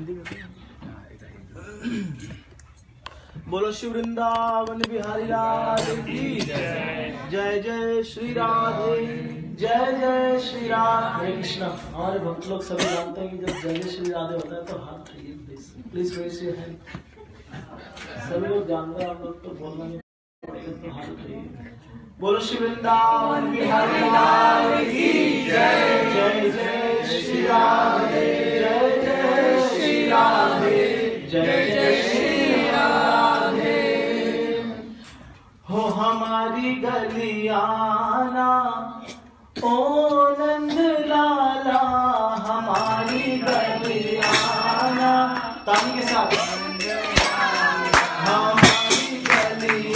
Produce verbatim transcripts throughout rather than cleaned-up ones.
बोलो श्री वृंदावन बिहारी लाल की जय। जय जय श्री राधे, जय जय श्री राधे। हरे कृष्णा। हमारे भक्त लोग सभी जानते हैं कि जब जय जय श्री राधे होता है तो हाथ उठाइए please, please raise your hand. सभी लोग जानते हैं, आप लोग तो बोलना नहीं पड़ेगा तो हाथ उठाइए। बोलो श्री वृंदावन बिहारी लाल की जय। जय जय श्री राधे, जय जय श्री राधे, जय जय श्री राधे। हो हमारी गलियाना ओ नंद लाला, हमारी गलियाना। ताली के साथ हमारी गलियाना।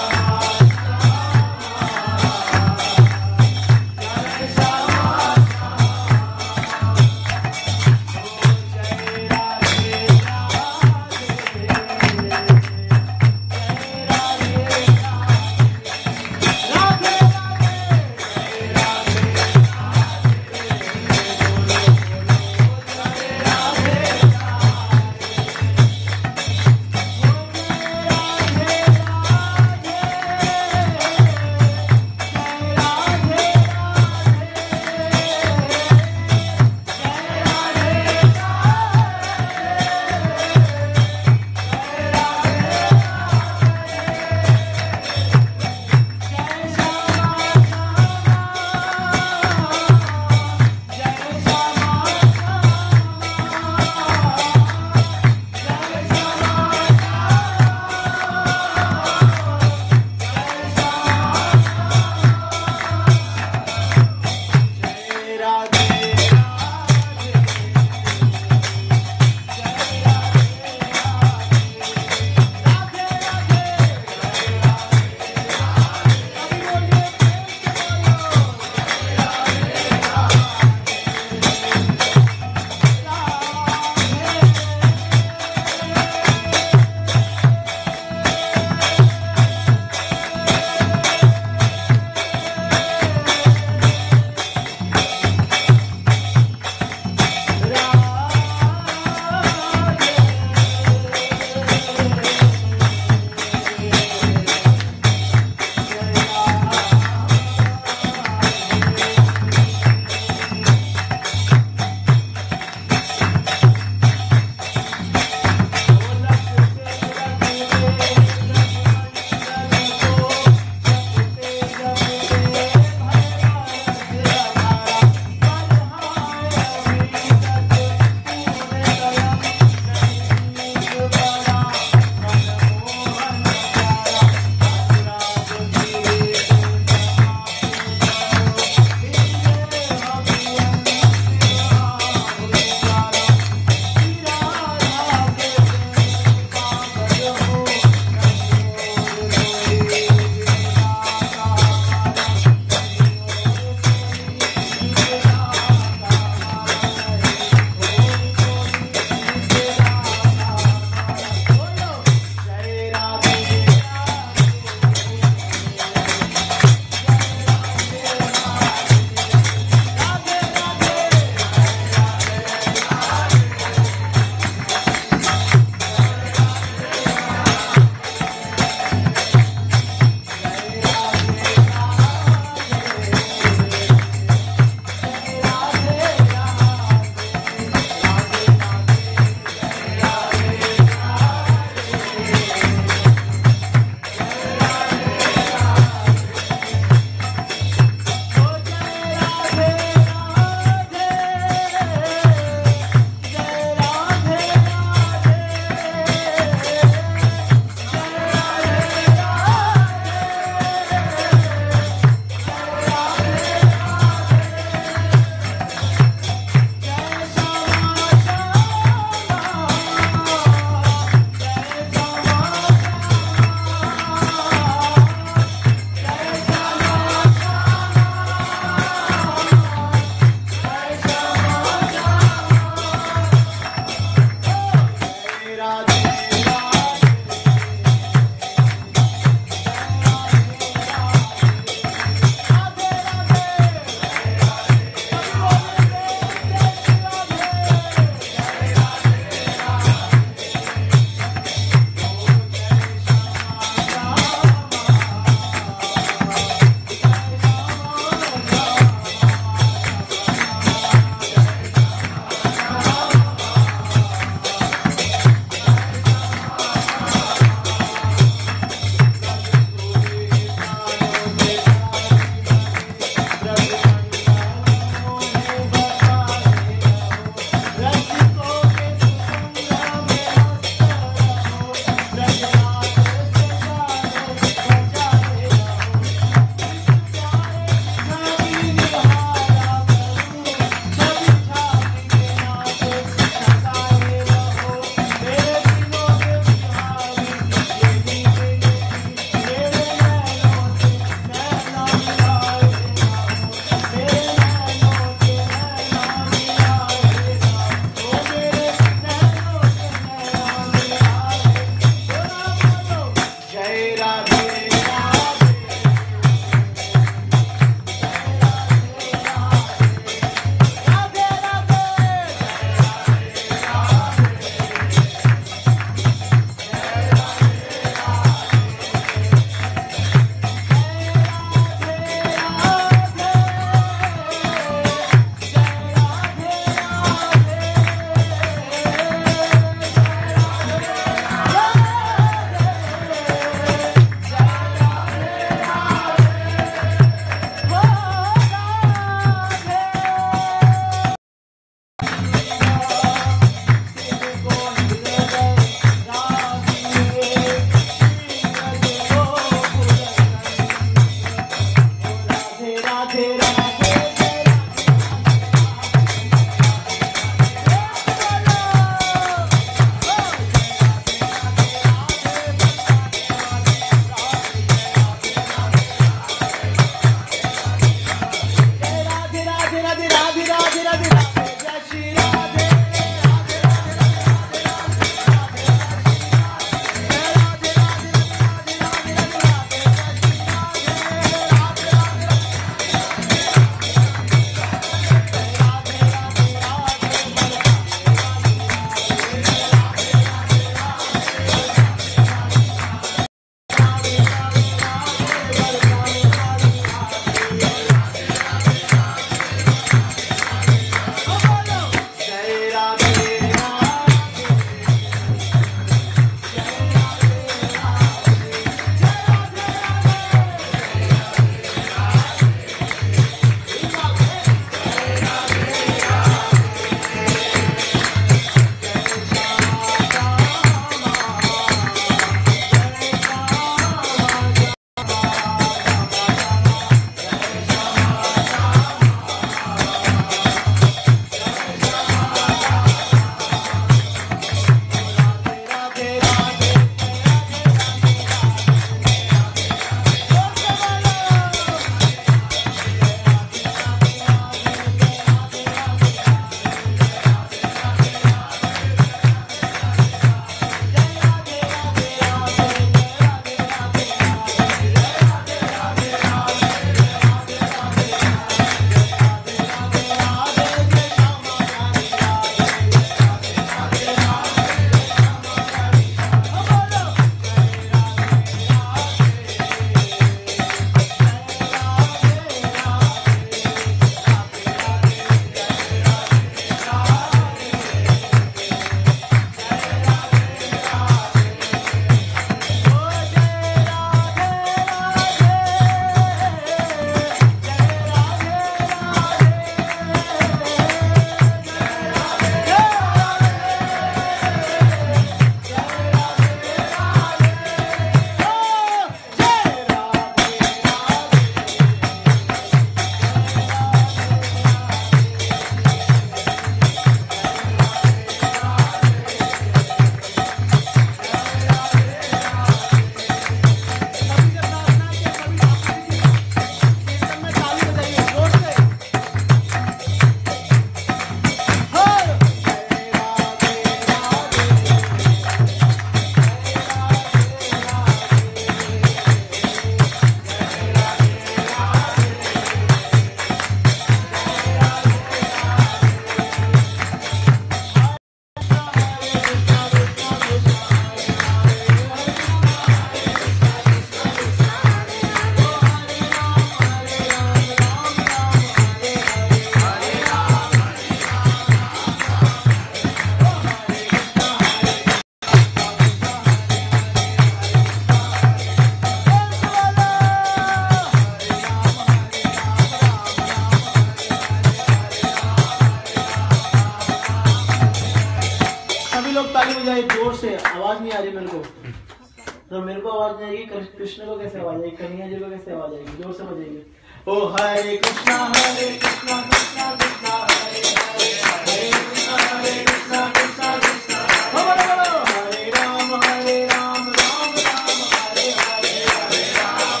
जोर से, आवाज नहीं आ रही मेरे को, तो मेरे को आवाज नहीं आएगी, कृष्ण को कैसे आवाज आएगी, कन्हैया जी को कैसे आवाज आएगी, जोर से बजाइए। ओ हरे कृष्णा हरे कृष्णा कृष्णा कृष्णा हरे हरे, हरे कृष्णा हरे कृष्णा कृष्णा कृष्णा हरे हरे, हरे राम हरे राम राम राम हरे हरे, हरे राम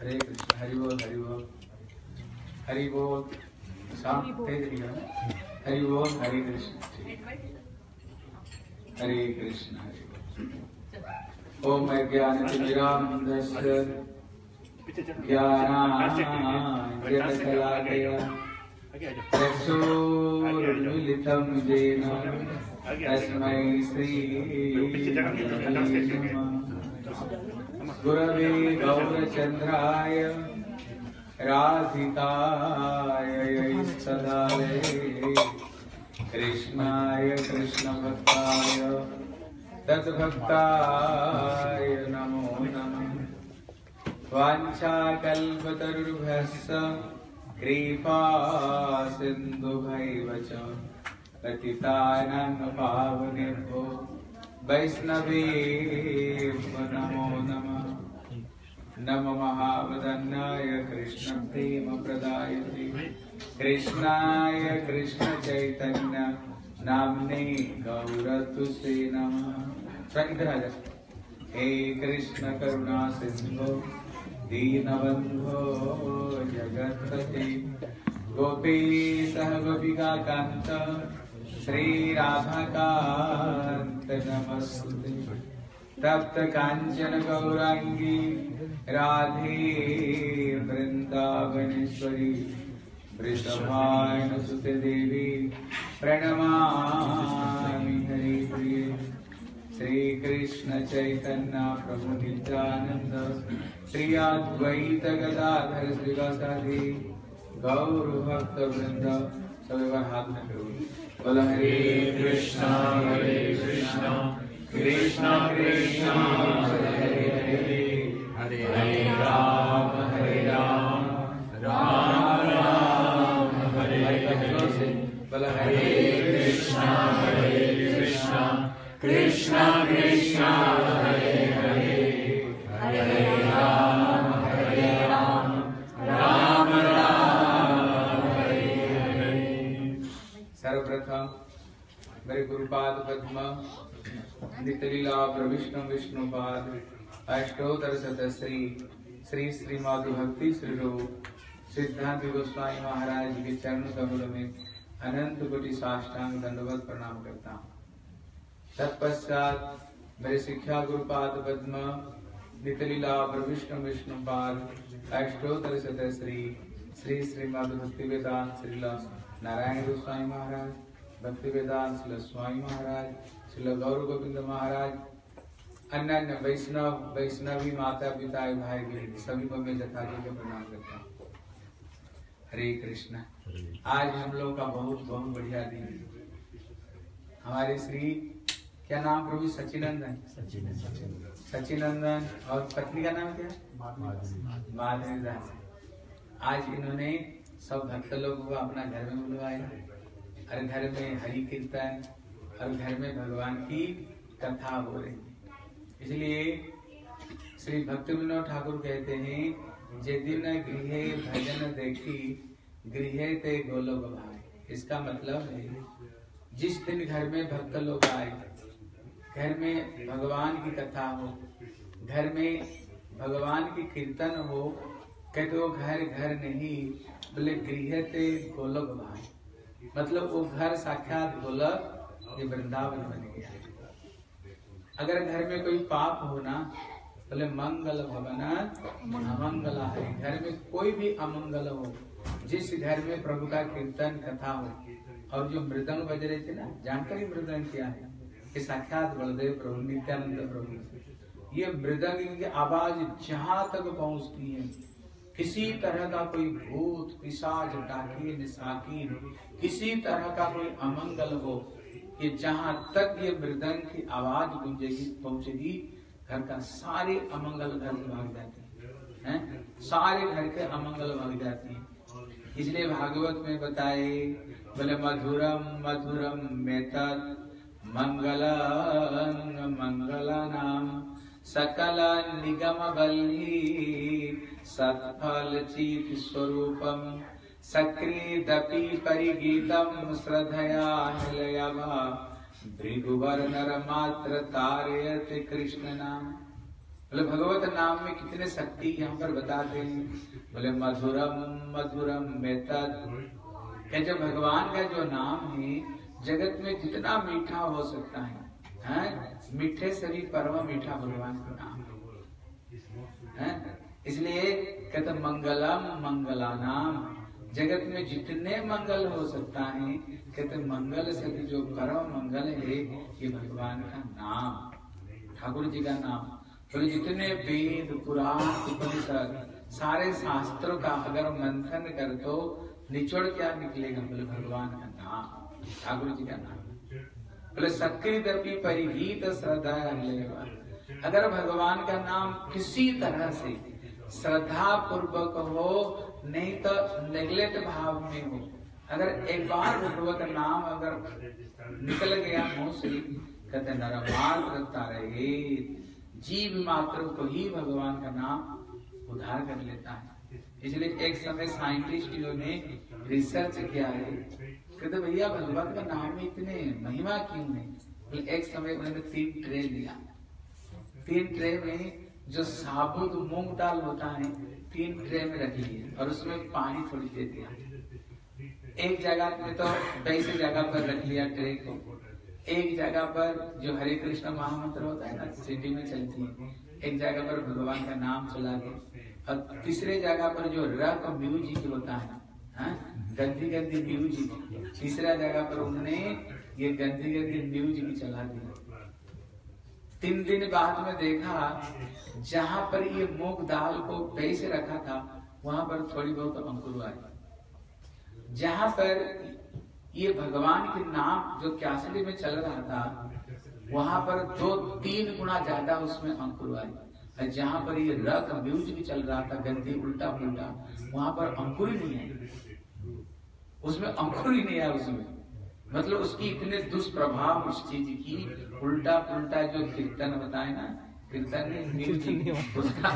हरे कृष्ण। हरि बोल हरि बोल हरि बोल। शाम तेज लिखा हरि बोल हरे कृष्ण हरे कृष्ण हरे बोल। ओम अज्ञानतिमिरान्धस्य ज्ञानाञ्जनशलाकया चक्षुरुन्मीलितं येन तस्मै श्रीगुरवे नमः। गुरवे गौरचन्द्राय राधिकाय सदालये कृष्णाय कृष्णभक्ताय तद्भक्ताय नमो नमः। वाञ्छाकल्पतरुभ्यश्च कृपा सिन्धुभैव च पतितानां पावनेभ्यो वैष्णवेभ्यो नमो नमः। नमो महावदन्नाय कृष्ण प्रेम प्रदायते कृष्णाय कृष्ण चैतन्य नाम्ने गौरतुसे नमः। इधर आ जा। हे कृष्ण करुणा सिंधु दीनबंधो जगत्पते गोपीशः गोपिका कांत श्री राधाकांत नमस्ते। तप्त कांचन गौरांगी राधे वृंदावनेश्वरी वृषभानुसुते देवी प्रणमामि हरि प्रिये। श्री कृष्ण चैतन्य प्रभु नित्यानंद श्री अद्वैत गदाधर श्रीवासादि गौर भक्त वृंद। सब एक बार हाथ में करो। बोलो हरे कृष्णा हरे कृष्णा कृष्णा कृष्णा हरे हरे हरे हरे राम हरे राम राम राम हरे हरे। बोलो हरे कृष्णा हरे कृष्णा कृष्णा कृष्णा हरे हरे हरे राम हरे राम राम राम हरे हरे। सर्वप्रथम मेरे गुरुपाद पद्म नित्य लीला प्रविष्णु विष्णुपाद अष्टोत्तर शतश्री श्री श्री माधु भक्ति श्री रूप सिद्धांत गोस्वामी महाराज के चरण कमल में अनंत कोटि साष्टांग दंडवत प्रणाम करता हूँ। तत्पश्चात मेरे शिक्षा गुरुपाद पद्म नित्य लीला प्रविष्णु विष्णुपाद अष्टोत्तर शतश्री श्री श्री माधु भक्ति वेदांत श्रील नारायण गोस्वामी महाराज भक्ति वेदांत श्रील स्वामी महाराज श्रील गौर गोविंद महाराज अन्य अन्य वैष्णव वैष्णवी माता पिता भाई बहन सभी को मैं जथाजी को प्रणाम करता हूँ। हरे कृष्ण। आज हम लोग का बहुत बहुत बढ़िया दिन है। हमारे श्री क्या नाम प्रभु सचिनंदन सचिनंदन और पत्नी का नाम क्या माधवी दास। आज इन्होंने सब भक्त लोगों को अपना घर में बुलवाया और घर में हरि कीर्तन और घर में भगवान की कथा हो रही। इसलिए श्री भक्ति विनोद ठाकुर कहते हैं जे दिन गृहे भजन देखी गृहे ते गोलोक भाई। इसका मतलब है जिस दिन घर में भक्त लोग आए, घर में भगवान की कथा हो, घर में भगवान की कीर्तन हो, कहते वो घर घर नहीं बोले गृह ते गोलोक भाई। मतलब वो घर साक्षात गोलोक ये वृंदावन बन गया। अगर घर में कोई पाप हो ना बोले मंगल भवन अमंगल हरि। घर में कोई भी अमंगल हो, जिस घर में प्रभु का कीर्तन कथा हो और जो मृदंग बज रहे थे ना, जानकारी मृदंग क्या है कि साक्षात बलदेव प्रभु नित्यानंद प्रभु। ये मृदंग की आवाज जहां तक पहुंचती है, किसी तरह का कोई भूत पिशाच डाकिन साकिन किसी तरह का कोई अमंगल हो, ये जहां तक ये मृदंग की आवाज गूंजेगी पहुंचेगी, घर का सारे अमंगल घर से भाग जाते हैं, सारे घर के अमंगल भाग जाते हैं। इसलिए भागवत में बताए बोले मधुरम मधुरम मेतत् मंगलम मंगलानाम सकल निगम बल्ली सत्फल चित स्वरूपम सक्रीदपि परिगीतम श्रद्धया हृदयभा भृगुवर नर मात्र तारयते कृष्ण नाम। बोले भगवत नाम में कितने शक्ति यहाँ पर बताते हैं। बोले मधुरम मधुरम मेतद, क्या जब भगवान का जो नाम है जगत में जितना मीठा हो सकता है, हैं? मीठे से भी परम मीठा भगवान का नाम है। इसलिए कहते मंगलम मंगला नाम, जगत में जितने मंगल हो सकता है कहते मंगल से भी जो परम मंगल है ये भगवान का नाम, ठाकुर जी का नाम। तो जितने वेद पुराण उपनिषद सारे शास्त्रों का अगर मंथन कर तो निचोड़ क्या निकलेगा? बोले भगवान का नाम, ठाकुर जी का नाम। बोले सकृदपि परिगीत श्रद्धा, अगर भगवान का नाम किसी तरह से श्रद्धा पूर्वक हो, नहीं तो नेगलेक्ट भाव में हो, अगर एक बार भगवत नाम अगर निकल गया मुंह से, कहते नरमात्र तारे, जीव मात्र को ही भगवान का नाम उद्धार कर लेता है। इसलिए एक समय साइंटिस्टों ने रिसर्च किया है, कहते भैया भगवान का नाम में इतने महिमा क्यों है? एक समय उन्होंने तीन ट्रे लिया, तीन ट्रे में जो साबुत मूंग दाल होता है तीन ट्रे में रख लिए और उसमें पानी थोड़ी दे दिया। एक जगह में तो वैसे जगह पर रख लिया ट्रे को, एक जगह पर जो हरे कृष्ण महामंत्र होता है ना सिटी में चलती है, एक जगह पर भगवान का नाम चला गया, और तीसरे जगह पर जो रक म्यूजिक होता है, गंदी गंदी म्यूजिक, तीसरा जगह पर उन्होंने ये गंदी गंदी म्यूजिक चला दिया। तीन दिन बाद में देखा जहां पर ये मूंग दाल को पैसे रखा था वहां पर थोड़ी बहुत अंकुर आई, जहां पर ये भगवान के नाम जो कैसेट में चल रहा था वहां पर दो तीन गुना ज्यादा उसमें अंकुर आई, जहां पर ये रक म्यूजिक चल रहा था गंदी उल्टा पुल्टा, वहां पर अंकुर ही नहीं है, उसमें अंकुर ही नहीं है उसमें। मतलब उसकी इतने दुष्प्रभाव उस चीज की, उल्टा पुल्टा जो कीर्तन होता है ना, कीर्तन उसका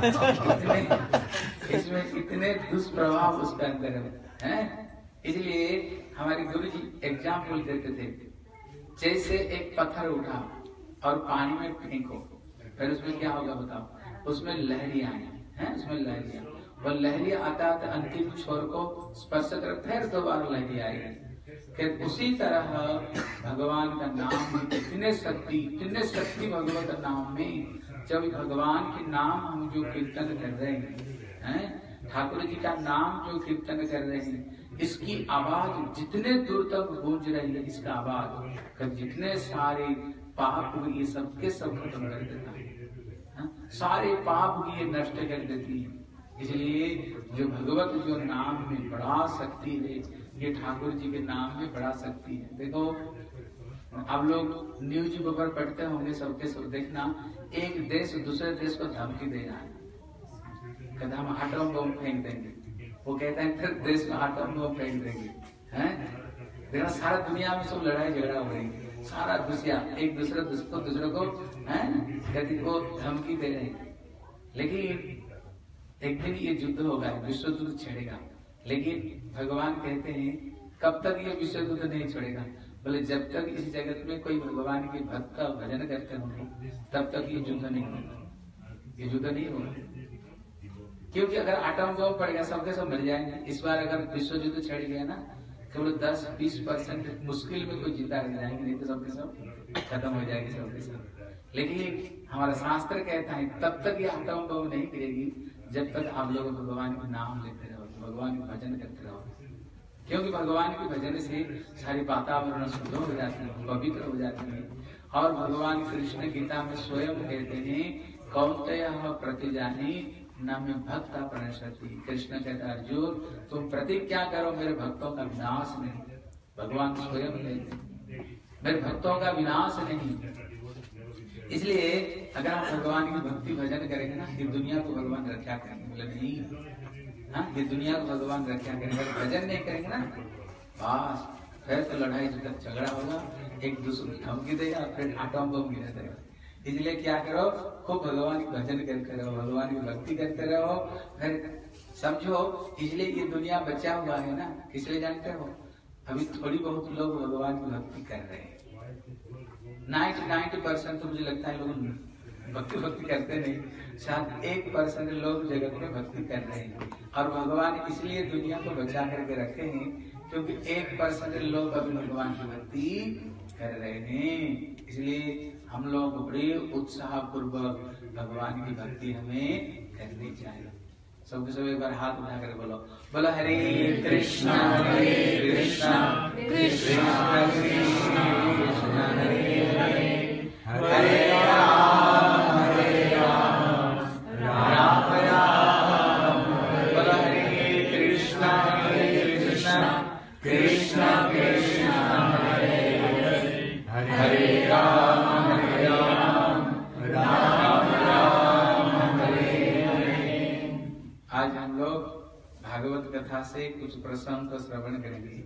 इसमें कितने दुष्प्रभाव उसके अंदर है। इसलिए हमारे गुरु जी एग्जाम्पल देते थे, जैसे एक पत्थर उठा और पानी में फेंको, फिर उसमें क्या होगा बताओ? उसमें लहरियां हैं, उसमें लहरियां, और लहरियां आता आता अंतिम छोर को स्पर्श कर फिर दोबारा लहरियां आएगी। उसी तरह भगवान का नाम में इतने शक्ति, इतने शक्ति भगवत नाम में। जब भगवान के नाम हम जो कीर्तन कर रहे हैं, ठाकुर जी का नाम जो कीर्तन कर रहे हैं, इसकी आवाज जितने दूर तक गूंज रही है, इसका आवाज जितने सारे पाप ये सबके सब खत्म कर देता है, सारे पाप ये नष्ट कर देती है। इसलिए जो भगवत जो नाम में बड़ा शक्ति है, ये ठाकुर जी के नाम में बड़ा शक्ति है। देखो आप लोग न्यूज पेपर पढ़ते होंगे, सबके सब देखना, एक देश दूसरे देश को धमकी दे रहा है, कहते हम आटम बम फेंक देंगे, वो कहता है फिर देश में आटम बम फेंक देंगे, हैं? देखना सारा दुनिया में सब लड़ाई झगड़ा हो रही है, सारा दुनिया एक दूसरे को दूसरे को हैं कहते को धमकी दे रहे हैं। लेकिन एक दिन ये युद्ध होगा, विश्व युद्ध छिड़ेगा, लेकिन भगवान कहते हैं कब तक ये विश्व युद्ध नहीं छोड़ेगा? बोले जब तक इस जगत में कोई भगवान के भक्त का भजन करते होंगे तब तक ये युद्ध नहीं होगा, ये युद्ध नहीं होगा। क्योंकि अगर आटम बम पड़ेगा सबके सब मर जाएंगे। इस बार अगर विश्व युद्ध छिड़ गया ना, केवल दस बीस परसेंट मुश्किल में कोई जिंदा रह जाएंगे, नहीं तो सबके सब खत्म हो जाएंगे सबके सब। लेकिन हमारा शास्त्र कहता है तब तक ये आटम बम नहीं गिरेगी जब तक आप लोग भगवान के नाम लेते रहो, भगवान के भजन करते रहो। क्योंकि भगवान के भजन से सारी वातावरण शुद्ध हो जाती है, पवित्र हो जाती है। और भगवान कृष्ण गीता में स्वयं कहते हैं कौन्तेय प्रतिजानी न में भक्त प्रणश्यति। कृष्ण कहता अर्जुन तुम प्रतिज्ञा करो मेरे भक्तों का विनाश नहीं। भगवान स्वयं कहते मेरे भक्तों का विनाश नहीं। इसलिए अगर आप भगवान की भक्ति भजन करेंगे ना, ये दुनिया को भगवान रक्षा करेंगे। बोले नहीं, हाँ ये दुनिया को भगवान रक्षा करेंगे, भजन नहीं करेंगे ना बस फिर तो लड़ाई झगड़ा होगा, एक दूसरे को धमकी देगा, फिर आटम बम गिरा देगा। इसलिए क्या करो, खूब भगवान की भजन करते रहो, भगवान की भक्ति करते रहो, फिर समझो। इसलिए ये दुनिया बचा हुआ है ना, इसलिए जानते हो अभी थोड़ी बहुत लोग भगवान की भक्ति कर रहे हैं। नाइन्टी नाइन्टी परसेंट तो मुझे लगता है लोग भक्ति भक्ति करते नहीं, शायद एक परसेंट लोग जगत में भक्ति कर रहे हैं। और भगवान इसलिए दुनिया को बचा करके रखे हैं क्योंकि एक परसेंट लोग अभी भगवान की भक्ति कर रहे हैं। इसलिए हम लोग बड़े उत्साह पूर्वक भगवान की भक्ति हमें करनी चाहिए। सबके सब एक बार हाथ उठा कर बोलो, बोलो हरे कृष्णा हरे कृष्णा कृष्णा कृष्णा हरे हरे हरे राम हरे राम राम राम। बोलो हरे कृष्णा हरे कृष्णा कृष्णा कृष्णा हरे हरे हरे राम हरे राम राम राम हरे हरे। आज हम लोग भागवत कथा से कुछ प्रसंग को श्रवण करेंगे।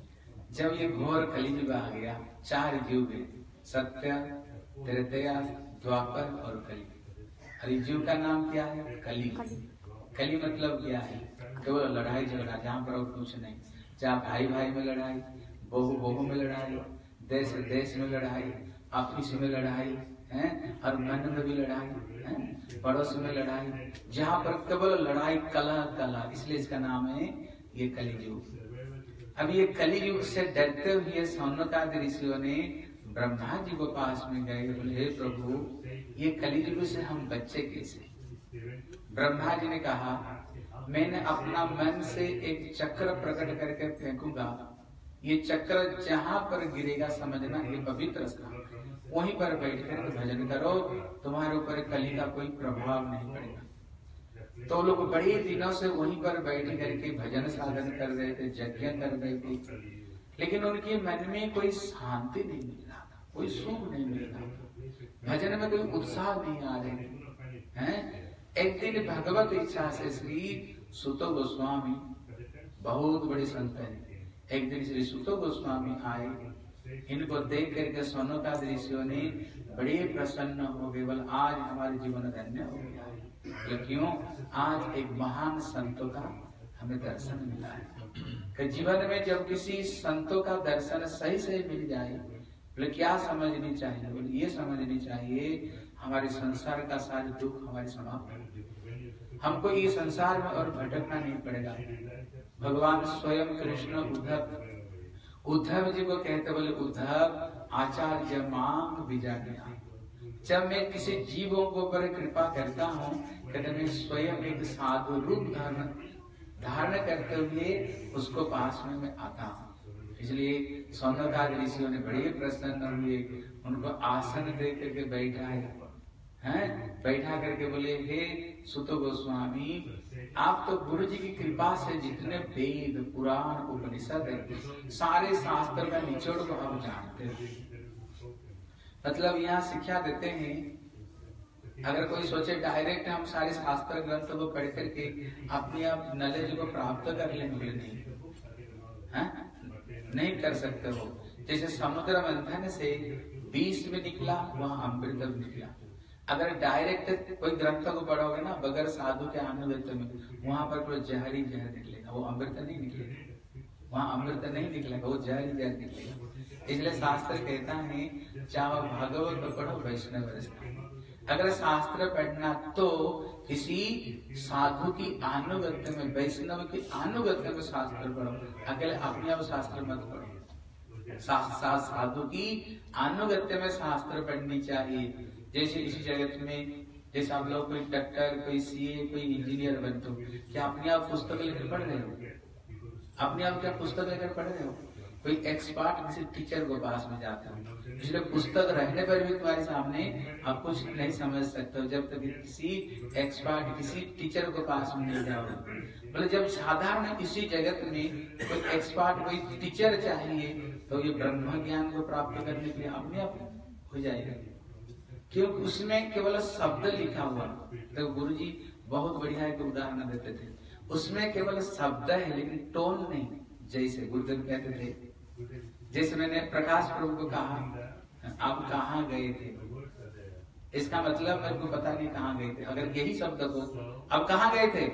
जब ये घोर कलियुग आ गया, चार युग है, सत्य, त्रेता, द्वापर और कली। और युग का नाम क्या है? कली। कली मतलब क्या है? केवल लड़ाई झगड़ा, जहाँ पर और कुछ नहीं। जहाँ भाई भाई में लड़ाई, बहू बहू में लड़ाई, देश देश में लड़ाई, ऑफिस में लड़ाई है, और मन में भी लड़ाई है, पड़ोस में लड़ाई, जहाँ पर केवल लड़ाई, कलह कलह, इसलिए इसका नाम है ये कलियुग। अब ये कलियुग से डरते हुए सौनकादि ऋषियों ने ब्रह्मा जी को पास में गए, बोले हे प्रभु ये कलियुग से हम बच्चे कैसे? ब्रह्मा जी ने कहा मैंने अपना मन से एक चक्र प्रकट करके फेंकूंगा, ये चक्र जहाँ पर गिरेगा समझना ये पवित्र स्थान, वहीं पर बैठ कर भजन करो, तुम्हारे ऊपर कली का कोई प्रभाव नहीं पड़ेगा। तो लोग बड़े दिनों से वहीं पर बैठ करके भजन साधन कर रहे थे, यज्ञ कर रहे थे, लेकिन उनके मन में कोई शांति नहीं मिल रहा था, कोई सुख नहीं मिल रहा था, भजन में कोई उत्साह नहीं आ रहे हैं। एक दिन भगवत इच्छा से श्री सुतो गोस्वामी, बहुत बड़े संत हैं, एक दिन श्री सुतो गोस्वामी आए, इनको देख करके सौनकादि ऋषियों ने बड़े प्रसन्न हो गए, बोले आज हमारे जीवन धन्य हो गया है। क्यों? आज एक महान संतों का हमें दर्शन मिला है। कि जीवन में जब किसी संतों का दर्शन सही सही मिल जाए, बोले क्या समझनी चाहिए? बोले ये समझनी चाहिए हमारे संसार का सारे दुख हमारे समाप्त हो, हमको ये संसार में और भटकना नहीं पड़ेगा। भगवान स्वयं कृष्ण उद्धव उद्धव जी को कहते, बोले उद्धव आचार्य मांग बीजान्या, जब मैं किसी जीवों को पर कृपा करता हूँ, कहते मैं स्वयं एक साधु रूप धारण धारण करते हुए उसको पास में मैं आता हूँ। इसलिए सौनकादि ऋषियों ने बड़े प्रसन्न हुए, उनको आसन दे करके बैठाया हैं, बैठा करके बोले हे सुतो गोस्वामी आप तो गुरु जी की कृपा से जितने वेद पुराण उपनिषद है सारे शास्त्र का निचोड़ को आप जानते हो। मतलब यहाँ शिक्षा देते हैं, अगर कोई सोचे डायरेक्ट हम सारे शास्त्र ग्रंथों को पढ़ करके अपने आप नॉलेज को प्राप्त कर लेंगे, नहीं है? नहीं कर सकते हो। जैसे समुद्र मंथन से बीस में निकला वहाँ अमृत निकला। अगर डायरेक्ट कोई ग्रंथ को पढ़ोगे ना बगैर साधु के अनुगत्य में, वहाँ पर कोई जहरी जहर निकलेगा, वो अमृत नहीं निकलेगा, वहाँ अमृत नहीं निकलेगा, वो जहरी जहर निकलेगा। इसलिए शास्त्र कहता है चाहे भागवत पढ़ो वैष्णव रचना। अगर शास्त्र पढ़ना तो किसी साधु की अनुगत्य में, वैष्णव की अनुगत्य में शास्त्र पढ़ो, अकेले अपने आप शास्त्र मत पढ़ो। साधु की अनुगत्य में शास्त्र पढ़नी चाहिए। जैसे इसी जगत में जैसे आप लोग कोई डॉक्टर, कोई सीए, कोई इंजीनियर बनते हो, क्या अपने आप पुस्तक लेकर पढ़ रहे हो? अपने आप क्या पुस्तक लेकर पढ़ रहे हो? कोई एक्सपर्ट किसी टीचर को पास में जाता है, इसलिए पुस्तक रहने पर भी तुम्हारे सामने आप कुछ नहीं समझ सकते हो जब तक किसी एक्सपर्ट किसी टीचर को पास में नहीं जाओगे। बोले जब साधारण इसी जगत में कोई एक्सपर्ट कोई टीचर चाहिए तो ये ब्रह्म ज्ञान को प्राप्त करने के लिए अपने आप हो जाएगा, क्योंकि उसमें केवल शब्द लिखा हुआ। तो गुरु जी बहुत बढ़िया एक उदाहरण देते थे, उसमें केवल शब्द है लेकिन टोन नहीं। जैसे गुरुदेव कहते थे, जैसे मैंने प्रकाश प्रभु को कहा आप कहाँ गए थे, इसका मतलब मेरे को पता नहीं कहाँ गए थे। अगर यही शब्द को अब कहाँ गए थे,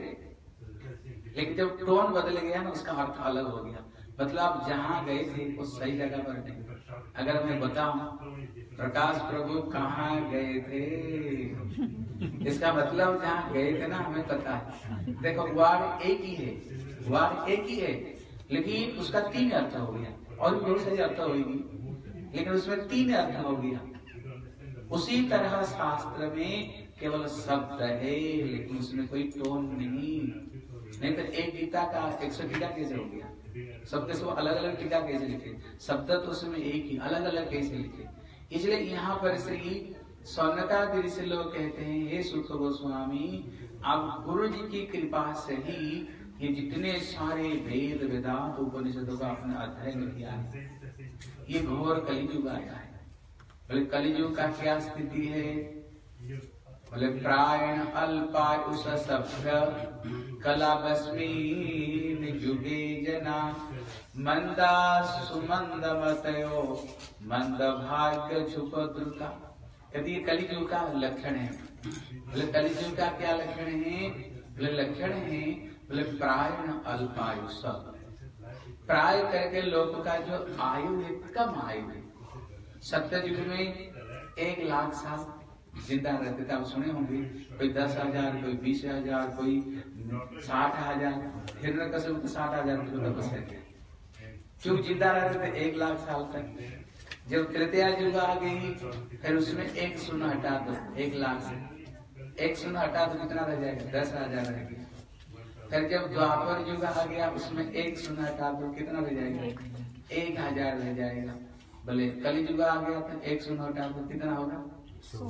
लेकिन जब टोन बदल गया ना उसका अर्थ अलग हो गया। मतलब आप जहाँ गए थे वो सही जगह पर नहीं, अगर मैं बताऊं प्रकाश प्रभु कहाँ गए थे, इसका मतलब जहाँ गए थे ना हमें पता है। देखो वार्ड एक ही है, वार्ड एक ही है, लेकिन उसका तीन अर्थ हो गया, और भी बहुत सारी अर्थ होगी, लेकिन उसमें तीन अर्थ हो गया। उसी तरह शास्त्र में केवल शब्द है, लेकिन उसमें कोई टोन नहीं। नहीं तो एक गीता का एक सौ टीका कैसे हो गया? सबके सब अलग अलग टीका कैसे लिखे? शब्द तो उसमें एक ही, अलग अलग कैसे लिखे? इसलिए यहाँ पर श्री सौनकादि से लोग कहते हैं, हे सुख गोस्वामी, आप गुरु जी की कृपा से ही ये जितने सारे वेद वेदांत उपनिषदों का अपने अध्ययन किया है। ये घोर कलियुग आया है। बोले कलियुग का क्या स्थिति है? बोले प्रायण अल्पायुष सभ्य कला बस्मीन युगे जना मंदा सुमंद मतयो मंद भाग्य छुप द्रुता। यदि ये कलियुग का लक्षण है। बोले कलियुग का क्या लक्षण है? बोले लक्षण है बोले प्रायण अल्पायुष, प्राय करके लोगों का जो आयु है कम आयु है। सत्ययुग में एक लाख साल जिंदा रहते थे, आप सुने होंगे, कोई दस हजार कोई बीस हजार कोई साठ हजार हिरण्यकश्यप तो साठ हजार की तपस्या किया, क्यों जिंदा रहते थे एक लाख साल तक। जब त्रेता युग आ गई फिर उसमें एक शून्य हटा दो, एक लाख से एक शून्य हटा दो कितना रह जाएगा? दस हजार रह गया। फिर जब द्वापर युग आ गया उसमें एक शून्य हटा दो कितना रह जाएगा? एक हजार रह जाएगा। बोले कली युग आ गया तो एक शून्य हटा दो कितना होगा? सौ।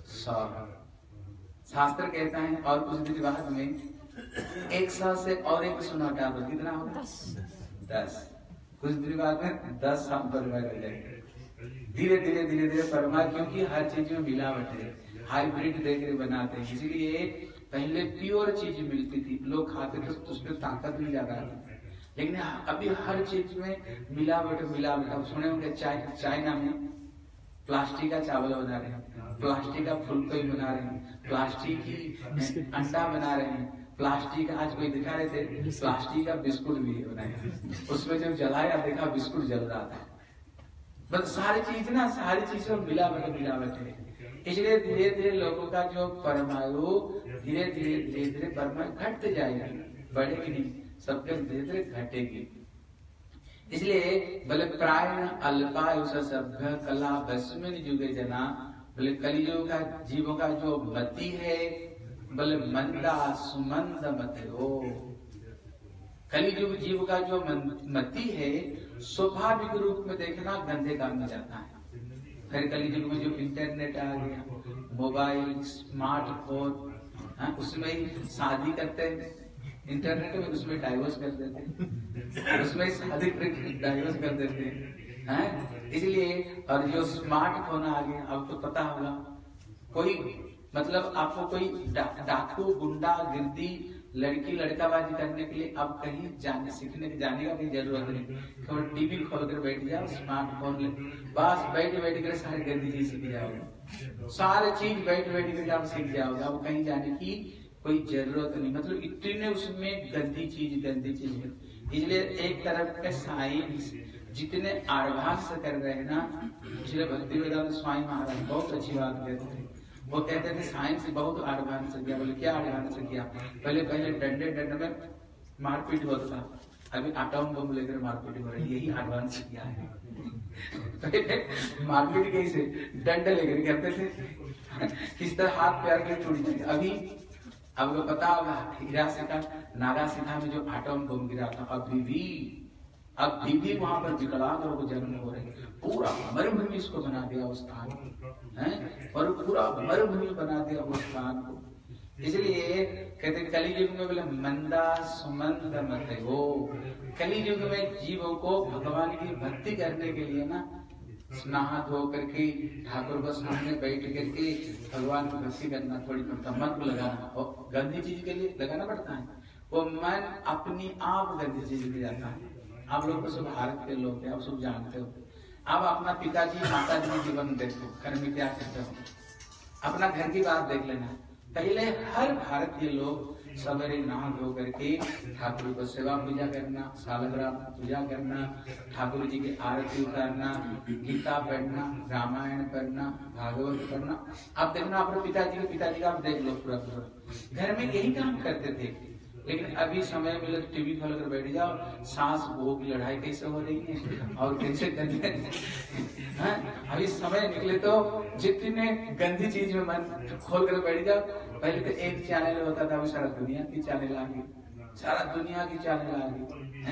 शास्त्र कहता है और कुछ दिन बाद में एक सौ से और एक शून्य हटा दो कितना होगा? दस। कुछ दिन बाद में दस साल परिवार रह जाएगा। धीरे धीरे धीरे धीरे परमात्मा, क्योंकि हर चीज में मिलावट है, हाइब्रिड देकर बनाते हैं। इसीलिए पहले प्योर चीज मिलती थी, लोग खाते थे तो उसमें ताकत भी ज्यादा थी, लेकिन अभी हर चीज में मिलावट मिलावट। अब सुने होंगे चाइना में प्लास्टिक का चावल बना रहे हैं, प्लास्टिक का फुलकोई बना रहे हैं, प्लास्टिक की अंडा बना रहे हैं, प्लास्टिक आज कोई दिखा रहे थे प्लास्टिक का बिस्कुट भी बनाया, उसमें जब जलाया देखा बिस्कुट जल रहा था। बस सारी चीज ना सारी चीजों में मिलावट मिलावट है। इसलिए धीरे धीरे लोगों का जो परमाणु धीरे धीरे धीरे धीरे परमाणु घटते जाएगा, बढ़ेगी नहीं, सबके धीरे धीरे घटेगी। इसलिए बोले प्रायण अल्पायुष सभ्य कला बस्मिन युगे जना, बोले कलियुग का जीवों का जो मति है बोले मंदा सुमंद मत हो। कलियुग जीव का जो मति है स्वाभाविक रूप में देखना गंदे काम में जाता है। फिर कलियुग में जो इंटरनेट आ गया, मोबाइल स्मार्टफोन, उसमें ही शादी करते हैं, इंटरनेट में उसमें डाइवोर्स कर देते हैं, उसमें शादी डाइवोर्स कर देते हैं। इसलिए और जो स्मार्टफोन आ गया, आपको पता होगा, कोई मतलब आपको कोई डा, डाकू गुंडा गिरदी लड़की लड़काबाजी करने के लिए अब कहीं जाने सीखने जाने का कोई जरूरत नहीं, केवल टीवी खोल कर बैठ जाओ, स्मार्टफोन ले, बस बैठ बैठ कर सारी गंदी चीज सीख जाओगे, सारे चीज बैठ बैठ कर आप सीख जाओगे। अब कहीं जाने की कोई जरूरत नहीं, मतलब इतने उसमें गंदी चीज गंदी चीज है। इसलिए एक तरफ के साइंस जितने एडवांस कर रहे हैं ना, इसलिए भक्ति वेदांत स्वामी महाराज बहुत अच्छी बात कहते थे। वो कहते थे साइंस बहुत एडवांस किया। बोले क्या एडवांस किया? पहले पहले डंडे डंडे में मारपीट होता था, अभी एटम बम लेकर मारपीट हो रही है, यही एडवांस किया है। मारपीट कैसे? डंडे लेकर करते थे, किस तरह हाथ पैर के टूट जाएंगे। अभी आपको पता होगा हिराशिका नागासाकी में जो एटम बम गिरा था, अभी भी अब भी वहां पर विकलांग लोग जन्म हो रहे, पूरा मरुभूमि इसको बना दिया उस स्थान है, और पूरा मरुभूमि बना दिया उस स्थान को। इसलिए कहते कलियुग में बोले मंदा सुमंद मत हो। कलियुग में जीवों को भगवान की भक्ति करने के लिए ना स्नाह धो करके ठाकुर को सामने बैठ करके भगवान की भक्ति करना थोड़ी पड़ता, मन को लगाना, और गंदी चीज के लिए लगाना पड़ता है। वो मन अपनी आप गंदी चीज ले जाता है। आप लोग तो सब भारत के लोग हैं, आप सब जानते हो। आप अपना पिताजी माता जी जीवन देखो, घर में क्या करते हो, अपना घर की बात देख लेना। पहले हर भारतीय लोग सवेरे नहा धो करके ठाकुर को सेवा पूजा करना, सालग्राम पूजा करना, ठाकुर जी की आरती उतारना, गीता पढ़ना, रामायण पढ़ना, भागवत पढ़ना। आप देखना अपने पिताजी के पिताजी का आप देख लो, पूरा पूरा घर में यही काम करते थे। लेकिन अभी समय मिले तो टीवी खोल कर बैठ जाओ, सास बहू की लड़ाई कैसे हो रही है और कैसे करते हैं। अभी समय निकले तो जितने गंदी चीज में मन खोल कर बैठ जाओ। पहले तो एक चैनल होता था, वो सारा दुनिया की चैनल आ गई, सारा दुनिया की चैनल आ गई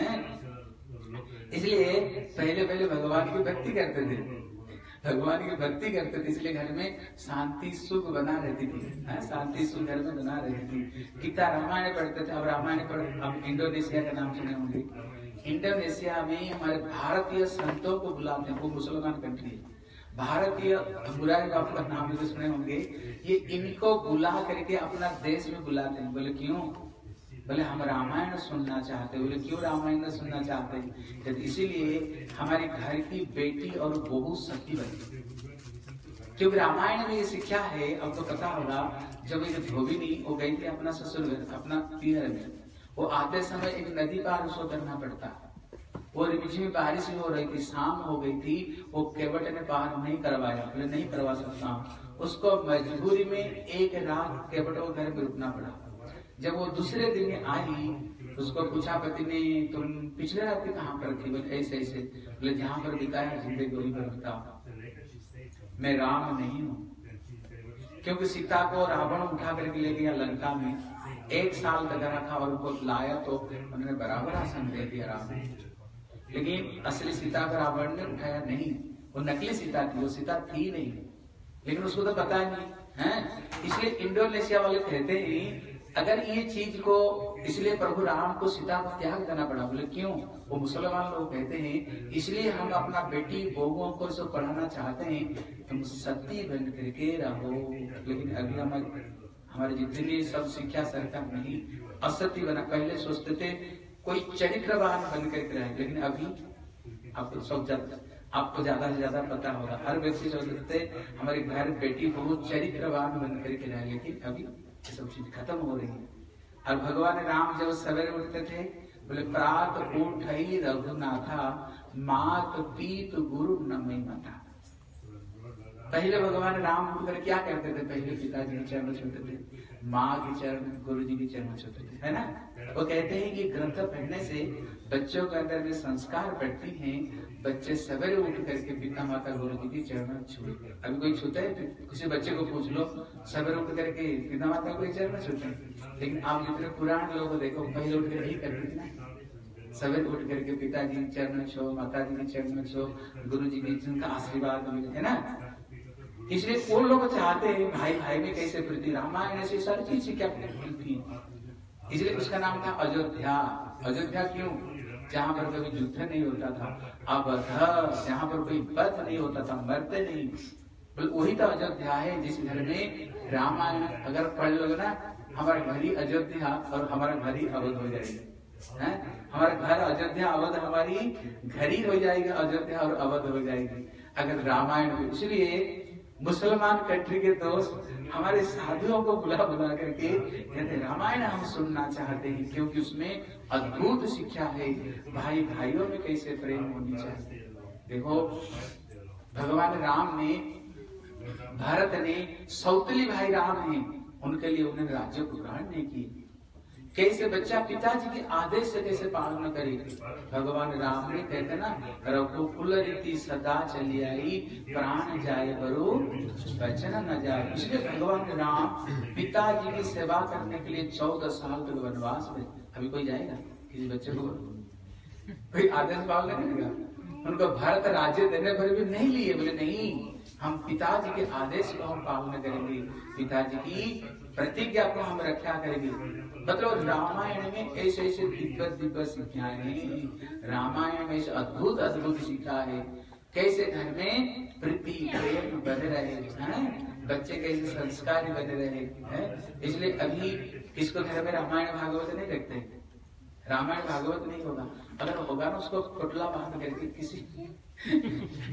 है। इसलिए पहले पहले भगवान की भक्ति करते थे, भगवान की भक्ति करते थे, इसलिए घर में शांति सुख बना रहती थी, है? शांति सुख घर में बना रहती थी। गीता रामायण पढ़ते थे। अब रामायण पढ़, अब इंडोनेशिया का नाम सुने होंगे। इंडोनेशिया में हमारे भारतीय संतों को बुलाते हैं, वो मुसलमान कंट्री है। भारतीय मुरारी बापू का नाम भी सुने होंगे। ये इनको बुला करके अपना देश में बुलाते हैं। बोले क्यों? बोले हम रामायण सुनना चाहते हैं। बोले क्यों रामायण सुनना चाहते हैं? तो इसीलिए हमारे घर की बेटी और बहू सती बनी, क्योंकि रामायण में ये शिक्षा है। अब तो पता होगा, जब एक धोबिनी वो गई थी अपना ससुर घर, अपना पीहर में, वो आते समय एक नदी पार उसको करना पड़ता। वो बीच में बारिश हो रही थी, शाम हो गई थी, वो केवट ने पार नहीं करवाया। बोले नहीं करवा सकता हूँ। उसको मजबूरी में एक रात केवट को घर में रुकना पड़ा। जब वो दूसरे दिन में आई, उसको पूछा पति ने, तुम पिछले रात में कहाँ पर थी? बोले ऐसे ऐसे। बोले जहाँ पर बिताया जिंदगी वही पर बिताओ। मैं राम नहीं हूँ, क्योंकि सीता को रावण उठा करके ले गया लंका में, एक साल तक रखा और उनको लाया तो उन्होंने बराबर आसन दे दिया राम ने। लेकिन असली सीता को रावण ने उठाया नहीं, वो नकली सीता थी, वो सीता थी नहीं। लेकिन उसको तो पता नहीं है। इसलिए इंडोनेशिया वाले कहते हैं अगर ये चीज को, इसलिए प्रभु राम को सीता को त्याग करना पड़ा। बोले क्यों? वो मुसलमान लोग कहते हैं इसलिए हम अपना बेटी बहुओं को सब पढ़ाना चाहते हैं, तुम सती बन करके रहो। लेकिन अभी हमारे हमारे जितनी सब शिक्षा सरकार नहीं, असती बना। पहले सोचते थे कोई चरित्रवान बन करके रहे, लेकिन अभी आपको सब ज्यादा आपको ज्यादा से ज्यादा पता होगा। हर व्यक्ति सोचते थे हमारे घर बेटी बहुत चरित्रवान बन करके रहे, लेकिन अभी ये सब चीज खत्म हो रही है। और भगवान राम जब सवेरे उठते थे, बोले प्रात उठ ही रघुनाथा, मात पीत गुरु न मैं माता। पहले भगवान राम उठकर क्या करते थे? पहले पिताजी के चरण छूते थे, माँ के चरण, गुरु जी के चरण छूते थे, है ना। वो कहते हैं कि ग्रंथ पढ़ने से बच्चों के अंदर में संस्कार बढ़ती हैं। बच्चे सवेरे उठ करके पिता माता गुरु जी के चरण छूते। अभी कोई छूता है? किसी बच्चे को पूछ लो, सवेरे उठ करके पिता माता को चरण छूते। लेकिन आप जितने पुराने लोग देखो, पहले उठ कर यही करते थे ना, सवेरे उठ करके पिताजी के चरण छो, माता जी के चरण छो, गुरु जी के जिनका आशीर्वाद मिले, है ना। इसलिए वो लोग चाहते हैं भाई भाई में कैसे प्रीति, रामायण से सारी चीज से क्या मिलती है। इसलिए उसका नाम था अयोध्या। अयोध्या क्यों? जहाँ पर कभी युद्ध नहीं होता था, अवध, जहाँ पर कोई वध नहीं होता था, मरते नहीं, वही तो अयोध्या है। जिस घर में रामायण अगर पढ़ लो ना, हमारा घर ही अयोध्या और हमारा घर ही अवध हो जाएगा, है? हमारा घर अयोध्या अवध हमारी घर ही हो जाएगा, अयोध्या और अवध हो जाएगी अगर रामायण। इसलिए मुसलमान कंट्री के दोस्त हमारे साधुओं को बुला बुला करके कहते रामायण हम सुनना चाहते हैं, क्योंकि उसमें अद्भुत शिक्षा है। भाई भाइयों में कैसे प्रेम होनी चाहिए। देखो भगवान राम ने, भारत ने सौतली भाई राम हैं, उनके लिए उन्होंने राज्य को ग्रहण नहीं की। कैसे बच्चा पिताजी के आदेश से कैसे पालना करे। भगवान राम ने कहते ना, रघुकुल रीति सदा चली आई, प्राण जाए बरु वचन न जाए। इसलिए भगवान राम पिताजी की सेवा करने के लिए चौदह साल तक वनवास में। अभी कोई जाएगा किसी बच्चे को कोई आदेश पालन करेगा? उनको भारत राज्य देने पर भी नहीं लिए। बोले नहीं, हम पिताजी के आदेश को हम पालन करेंगे, पिताजी की प्रतिज्ञा को हम रक्षा करेंगे। मतलब रामायण में ऐसे ऐसे दिव्य दिव्य शिक्षाएं हैं, रामायण में ऐसे अद्भुत अद्भुत शिक्षा है। कैसे घर में प्रीति प्रेम बने रहे हैं, बच्चे कैसे संस्कारी बने रहे हैं। इसलिए अभी किसको घर में रामायण भागवत नहीं रखते, रामायण भागवत नहीं होगा। अगर होगा ना, उसको कोटला बांध करके किसी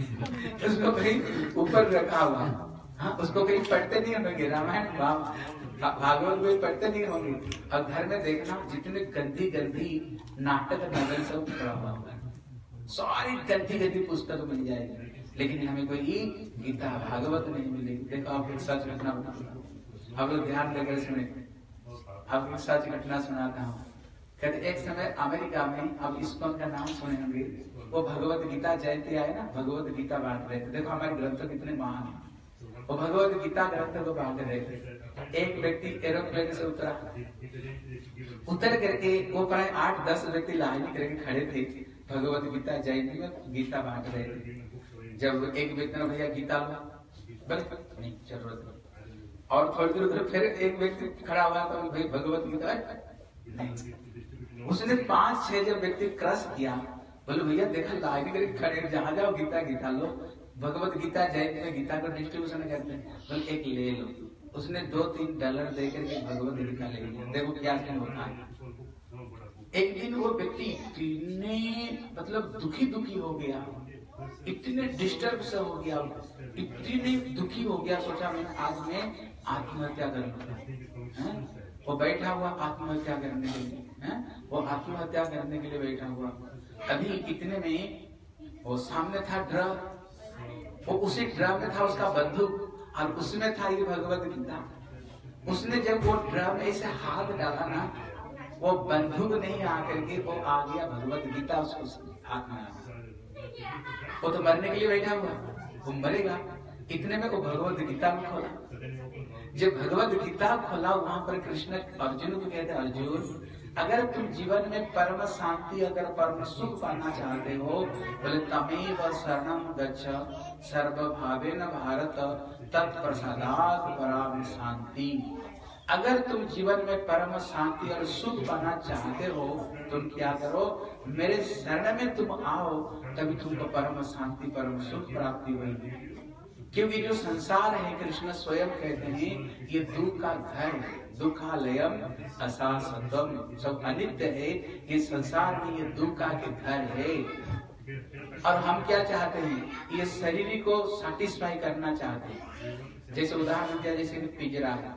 उसको कहीं ऊपर रखा हुआ, हाँ, उसको कहीं पढ़ते नहीं होंगे रामायण। भागवत में पढ़ते नहीं होंगे। अब घर में देखना जितने गंदी गंदी नाटक नवल सब पढ़ा हुआ होगा, सारी गंदी गंदी पुस्तक मिल जाएगी, लेकिन हमें कोई गीता भागवत नहीं मिलेगी। देखो आप एक सच घटना बताऊंगा, आप लोग ध्यान देकर सुने। आप एक सच घटना सुनाता हूँ। कहते एक समय अमेरिका में, अब इस्कॉन का नाम सुने होंगे, वो भगवत गीता जयंती आए ना, भगवत गीता बांट रहे थे। देखो हमारे ग्रंथ कितने महान है, वो भगवत गीता ग्रंथ को बांट रहे थे। एक व्यक्ति एरोप्लेन से उतरा, उतर करके वो प्राय आठ दस व्यक्ति लाइन करके खड़े थे, भगवत गीता जयंती में गीता बांट रहे थे। जब एक व्यक्ति ने भैया गीता लो, बस नहीं जरूरत नहीं, और थोड़ी देर उधर फिर एक व्यक्ति खड़ा हुआ तो भाई भगवत गीता नहीं। उसने पांच छह जब व्यक्ति क्रश किया, बोले भैया देखा लाइन करके खड़े, जहां जाओ गीता गीता लो, भगवत गीता जयंती में गीता को डिस्ट्रीब्यूशन करते हैं, बोले एक ले लो। उसने दो तीन डॉलर देकर के भगवत गीता ले लिया। देखो क्या होता है। एक दिन वो व्यक्ति इतने मतलब दुखी दुखी हो गया, इतने डिस्टर्ब से हो गया, इतने दुखी हो गया, सोचा मैं आज मैं आत्महत्या करूंगा। वो बैठा हुआ आत्महत्या करने के लिए, है? वो आत्महत्या करने के लिए बैठा हुआ। अभी इतने में वो सामने था ड्रम, वो उसी ड्रम में था उसका बंदूक, और उसमें था ये भगवत गीता। उसने जब वो ड्रम में ऐसे हाथ डाला ना, वो बंदूक नहीं आकर के वो आ गया भगवत गीता उसको हाथ में आ गया। वो तो मरने के लिए बैठा हुआ, वो मरेगा। इतने में वो भगवत गीता में खोला। जब भगवत गीता खोला, वहां पर कृष्ण अर्जुन को कहते, अर्जुन अगर तुम जीवन में परम शांति, अगर परम सुख पाना चाहते हो, बोले तमेव शरणम गच्छ सर्वभावेन भारत तत्प्रसादात् पराम शांति। अगर तुम जीवन में परम शांति और सुख पाना चाहते हो, तुम क्या करो, मेरे शरण में तुम आओ, तभी तुमको परम शांति परम सुख प्राप्ति होगी। क्योंकि जो संसार है, कृष्ण स्वयं कहते हैं, ये दुख का घर है, दुखालयम अशाश्वतम, सब अनित्य है। ये संसार में ये दुख का के घर है। और हम क्या चाहते हैं, ये शरीर को सैटिस्फाई करना चाहते हैं। जैसे उदाहरण दिया, जैसे कि पिंजरा है,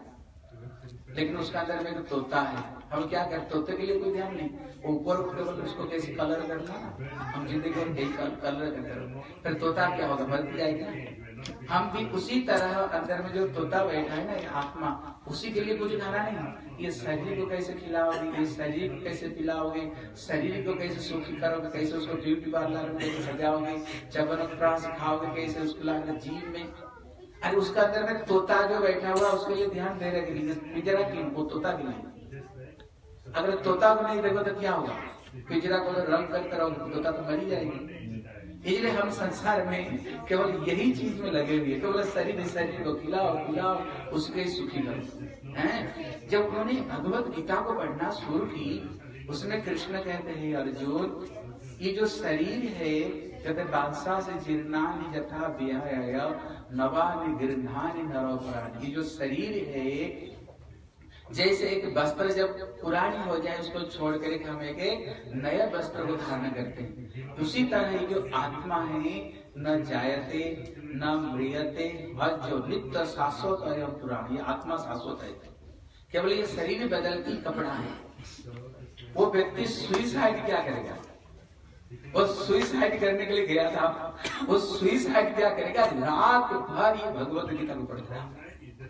लेकिन उसका अंदर में तो तोता है। हम क्या करते, तोते के लिए कोई ध्यान नहीं, ऊपर केवल उसको कैसे कलर करना, हम जिंदगी में यही कलर करते, फिर तोता क्या होगा, मर जाएगा। हम भी उसी तरह अंदर में जो तोता बैठा है ना, ये आत्मा, उसी के लिए कुछ खाना नहीं। ये शरीर को कैसे खिलाओगे, ये शरीर को कैसे पिलाओगे, शरीर को कैसे सुखी करोगे, कैसे उसको ब्यूटी पार्लर में कैसे सजाओगे, च्यवनप्राश खाओगे, कैसे उसको लाकर जीव में। अरे उसका अंदर में तोता जो बैठा हुआ, उसके लिए ध्यान दे रहे, पिंजरा क्यों, वो तोता के लिए। अगर तोता को नहीं देखो तो क्या होगा, पिंजरा को रंग करते रहोगे, तोता तो मर ही जाएगी। इसलिए हम संसार में केवल यही चीज में लगे हुए, केवल शरीर शरीर को खिलाओ पिलाओ, उसके सुखी करो, हैं? जब उन्होंने भगवत गीता को पढ़ना शुरू की, उसमें कृष्ण कहते हैं, अर्जुन ये जो शरीर है, कहते बादशाह से जीर्णानि यथा विहाय नवानि गृह्णानि नरोपराणि। ये जो शरीर है, जैसे एक वस्त्र जब पुरानी हो जाए उसको छोड़ कर हम एक नया वस्त्र को धारण करते हैं, उसी तरह जो आत्मा है, न जायते न म्रियते, और जो नित्य शाश्वत है पुरानी, ये आत्मा शाश्वत है। केवल ये शरीर बदलती कपड़ा है। वो व्यक्ति सुइसाइड क्या करेगा, वो सुइसाइड करने के लिए गया था, वो सुइसाइड क्या करेगा, रात भर ये भगवत गीता को पढ़ता है,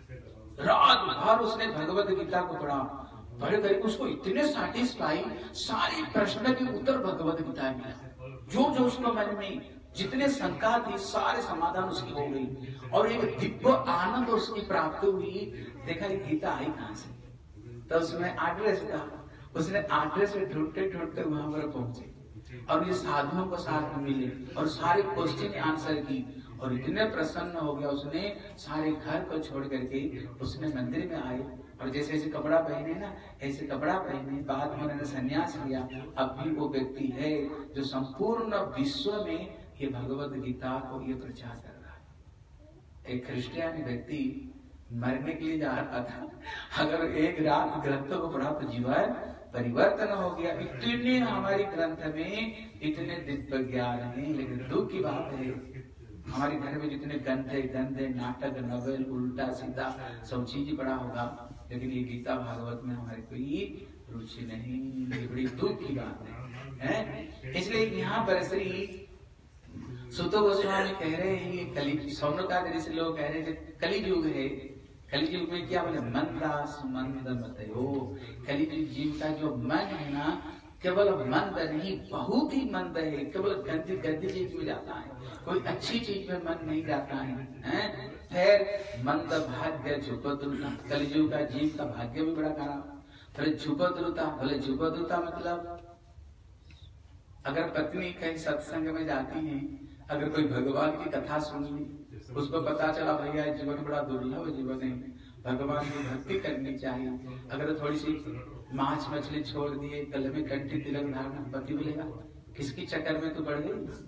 रात भर उसने भगवत गीता को पढ़ा, पढ़ करके उसको इतने सैटिस्फाई, सारे प्रश्न के उत्तर भगवत गीता में, जो जो उसको मन में जितने शंका थी, सारे समाधान उसकी हो गई, और एक दिव्य आनंद उसकी प्राप्त हुई। देखा ये गीता आई कहां से, तो उसमें एड्रेस था, उसने एड्रेस ढूंढते ढूंढते वहां पर पहुंचे, और ये साधुओं को साथ में मिले, और सारे क्वेश्चन आंसर की, और इतने प्रसन्न हो गया, उसने सारे घर को छोड़ करके उसने मंदिर में आए, और जैसे जैसे कपड़ा पहने ना, ऐसे कपड़ा पहने, बाद में उन्होंने संन्यास लिया। अब भी वो व्यक्ति है जो संपूर्ण विश्व में ये भगवत गीता को ये प्रचार कर रहा है। एक क्रिश्चियन व्यक्ति मरने के लिए जा रहा था, अगर एक रात ग्रंथों को पढ़ा तो जीवन परिवर्तन हो गया। इतने हमारे ग्रंथ में इतने दिव्य ज्ञान है, लेकिन दुख की बात है हमारे घर में जितने गंदे गंदे नाटक नवल उल्टा सीधा सब चीज पढ़ा होगा, लेकिन ये गीता भागवत में हमारी कोई रुचि नहीं, ये बड़ी दुख की बात है, है? इसलिए यहाँ पर श्री सुत गोस्वामी कह रहे हैं ये कलि सौनकादि से लोग कह रहे हैं कलि युग है, कलि युग में क्या बोले मंदास मंद मत हो, कलि जीव का जो मन है ना केवल मंद नहीं बहुत ही मंद है, केवल गंदी गंदी चीज में जाता है, कोई अच्छी चीज में मन नहीं जाता है, हैं? फिर मंद भाग्य झुपद्रुता, कलियुग का जीव का भाग्य भी बड़ा खराब। बोले झुपद्रुता, बोले झुपद्रुता मतलब अगर पत्नी कहीं सत्संग में जाती है, अगर कोई भगवान की कथा सुन ली, उसको पता चला भैया जीवन बड़ा दुर्लभ जीवन है, भगवान की भक्ति करनी चाहिए, अगर थोड़ी सी मांस मछली छोड़ दिए, गले में कंठी तिलक धारण, पति बोलेगा किसकी चक्कर में तो बढ़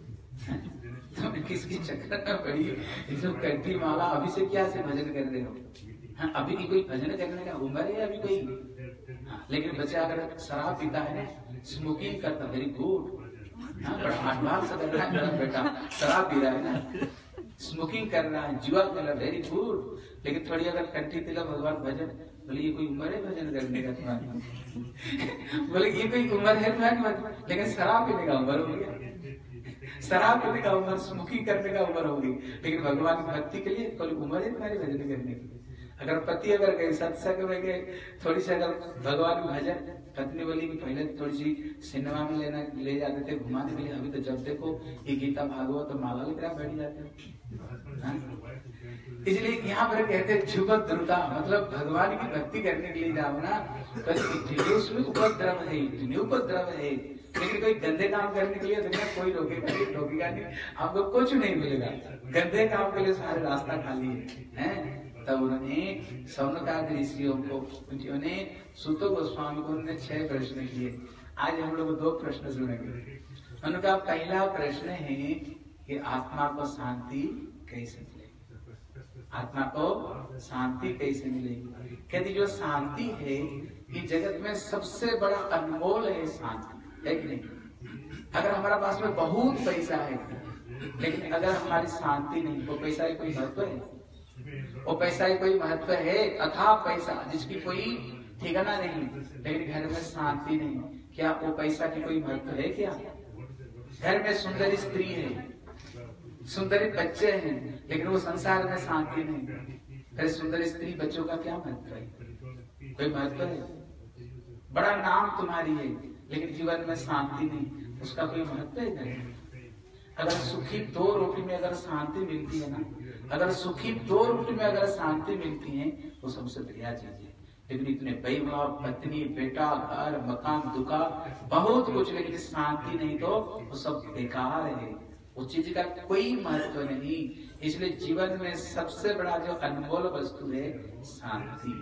गई, तो किसकी चक्कर में पड़ी, जो कंठी माला अभी से क्या से भजन कर रहे हो, हाँ, अभी की कोई भजन करने का उम्र है अभी कोई, हाँ, लेकिन बच्चा अगर शराब पीता है, स्मोकिंग करता, वेरी गुड, हाँ, बड़ा आत्मार्थ से कर रहा है मेरा बेटा, शराब पी रहा है ना, स्मोकिंग कर रहा है, जुआ कर रहा है, वेरी गुड, लेकिन थोड़ी अगर कंठी तिलक भगवान भजन, बोले ये कोई उम्र है भजन करने का तुम्हारा, बोले ये कोई उम्र है तुम्हारी, लेकिन शराब पीने का उम्र हो गया, शराब पीने का उम्र, स्मोकिंग करने का उम्र होगी, लेकिन भगवान की भक्ति के लिए कोई उम्र है तुम्हारी भजन करने की। अगर पति अगर गए सत्संग में गए, थोड़ी सी अगर भगवान भजन, पत्नी बोली कि पहले थोड़ी सी सिनेमा में लेना ले जाते थे घुमाने के लिए, अभी तो जब देखो ये गीता भागवत तो माला लेकर बैठ जाते हैं। इसलिए यहाँ पर कहते हैं झुपत द्रुता, मतलब भगवान की भक्ति करने के लिए जाओ ना, तो उसमें उपद्रव है, इतने उपद्रव है, लेकिन कोई गंदे काम करने के लिए दुनिया कोई रोकेगा नहीं, रोकेगा नहीं, आपको कुछ नहीं मिलेगा, गंदे काम के लिए सारे रास्ता खाली है, हैं? तब उन्होंने सौनकादि ऋषियों को, उन्होंने सुत गोस्वामी को उन्होंने छह प्रश्न किए। आज हम लोग दो प्रश्न सुनेंगे। उनका पहला प्रश्न है कि आत्मा को शांति कैसे मिलेगी, आत्मा को शांति कैसे मिलेगी। कहती जो शांति है ये जगत में सबसे बड़ा अनमोल है, शांति है कि नहीं। अगर हमारा पास में बहुत पैसा है, लेकिन अगर हमारी शांति नहीं, वो पैसा ही कोई महत्व है, वो पैसा ही कोई महत्व है, अथाह पैसा जिसकी कोई ठिकाना नहीं, लेकिन घर में शांति नहीं, क्या वो पैसा की कोई महत्व है क्या। घर में सुंदर स्त्री है, सुंदर बच्चे हैं, लेकिन वो संसार में शांति नहीं, फिर सुंदर स्त्री बच्चों का क्या महत्व है, कोई महत्व है। बड़ा नाम तुम्हारी है, लेकिन जीवन में शांति नहीं, उसका कोई महत्व है नहीं। अगर सुखी दो रोटी में अगर शांति मिलती है ना, अगर सुखी दो रोटी में अगर शांति मिलती है वो सबसे बढ़िया चीज है। लेकिन इतने वैभव, पत्नी, बेटा, घर, मकान, दुकान, बहुत कुछ, लेकिन शांति नहीं तो वो सब बेकार है, उस चीज का कोई महत्व नहीं। इसलिए जीवन में सबसे बड़ा जो अनमोल वस्तु है शांति,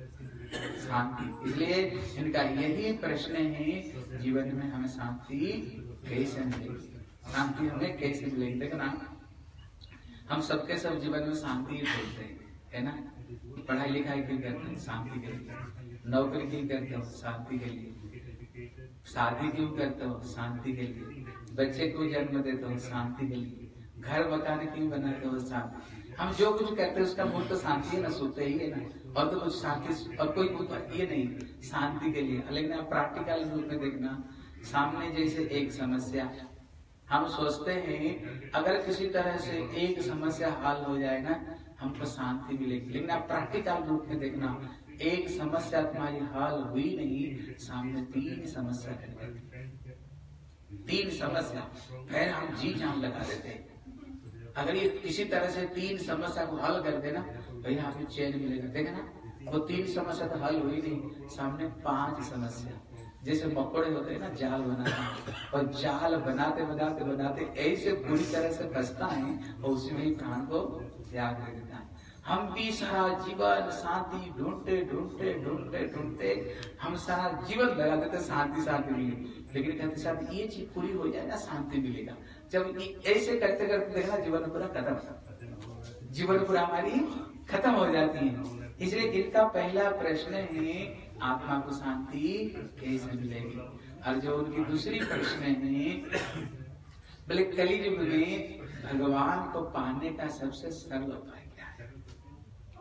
शांति। इसलिए इनका यही प्रश्न है, जीवन में हमें शांति कैसे मिलेगी, शांति हमें कैसे मिलेगी। देखना हम सबके सब जीवन में शांति ही ढूंढते हैं, है ना। पढ़ाई लिखाई क्यों करते हैं, शांति के लिए। नौकरी क्यों करते हो, शांति के लिए। शादी क्यों करते हो, शांति के लिए। बच्चे को जन्म देते हो, शांति के लिए। घर मकान क्यों बनाते हो, शांति। हम जो कुछ करते हैं उसका मूल तो शांति है ना, सोते ही है ना, और तो कुछ शांति और कोई ये नहीं, शांति के लिए। लेकिन आप प्रैक्टिकल रूप में देखना, सामने जैसे एक समस्या, हम सोचते हैं अगर किसी तरह से एक समस्या हल हो जाए ना हमको शांति मिलेगी, लेकिन आप प्रैक्टिकल रूप में देखना, एक समस्या तुम्हारी हल हुई नहीं, सामने तीन समस्या कर देते, तीन समस्या, फिर हम जी जान लगा देते हैं। अगर ये किसी तरह से तीन समस्या को हल कर देना भैया आपको चैन मिलेगा। देखना वो तीन समस्या तो हल हुई नहीं, सामने पांच समस्या। जैसे मकोड़े होते हैं ना, जाल बनाते हैं, और जाल बनाते बनाते बनाते ऐसे पूरी तरह से फंसता है और उसी में ही प्राण को त्याग कर देता है। हम भी सारा जीवन शांति ढूंढते ढूंढते ढूंढते ढूंढते हम सारा जीवन लगा देते शांति शांति मिली, लेकिन कहते साथ ये चीज पूरी हो जाए ना शांति मिलेगा। जब ऐसे करते करते देखना जीवन पूरा खत्म, जीवन पूरा हमारी खत्म हो जाती है। इसलिए इनका पहला प्रश्न है आत्मा को शांति कैसे मिलेगी। और जो उनकी दूसरी प्रश्न है, बोले कलियुग में भगवान को पाने का सबसे सरल उपाय क्या है।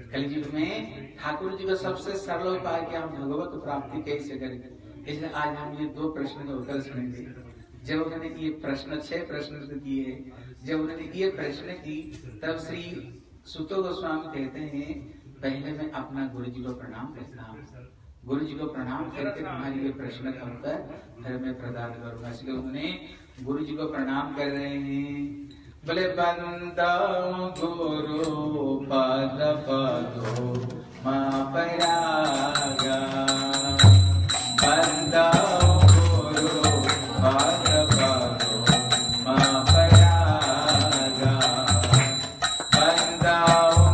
कलयुग में ठाकुर जी का सबसे सरल उपाय कि हम भगवत प्राप्ति कैसे करें। इसलिए आज हम ये दो प्रश्न का उत्तर सुनेंगे। जब उन्होंने ये प्रश्न छह प्रश्न किए, जब उन्होंने ये प्रश्न की तब श्री सुत गोस्वामी कहते हैं पहले मैं अपना गुरु जी को प्रणाम करता हूँ, गुरु जी को प्रणाम करके तुम्हारी ये प्रश्न का उत्तर फिर मैं प्रदान करूंगा। इसलिए उन्होंने गुरु जी को प्रणाम कर रहे हैं। बोले बंदा गुरु पद पदो मां परागा, बंदा गुरु पद पदो मां परागा, बंदा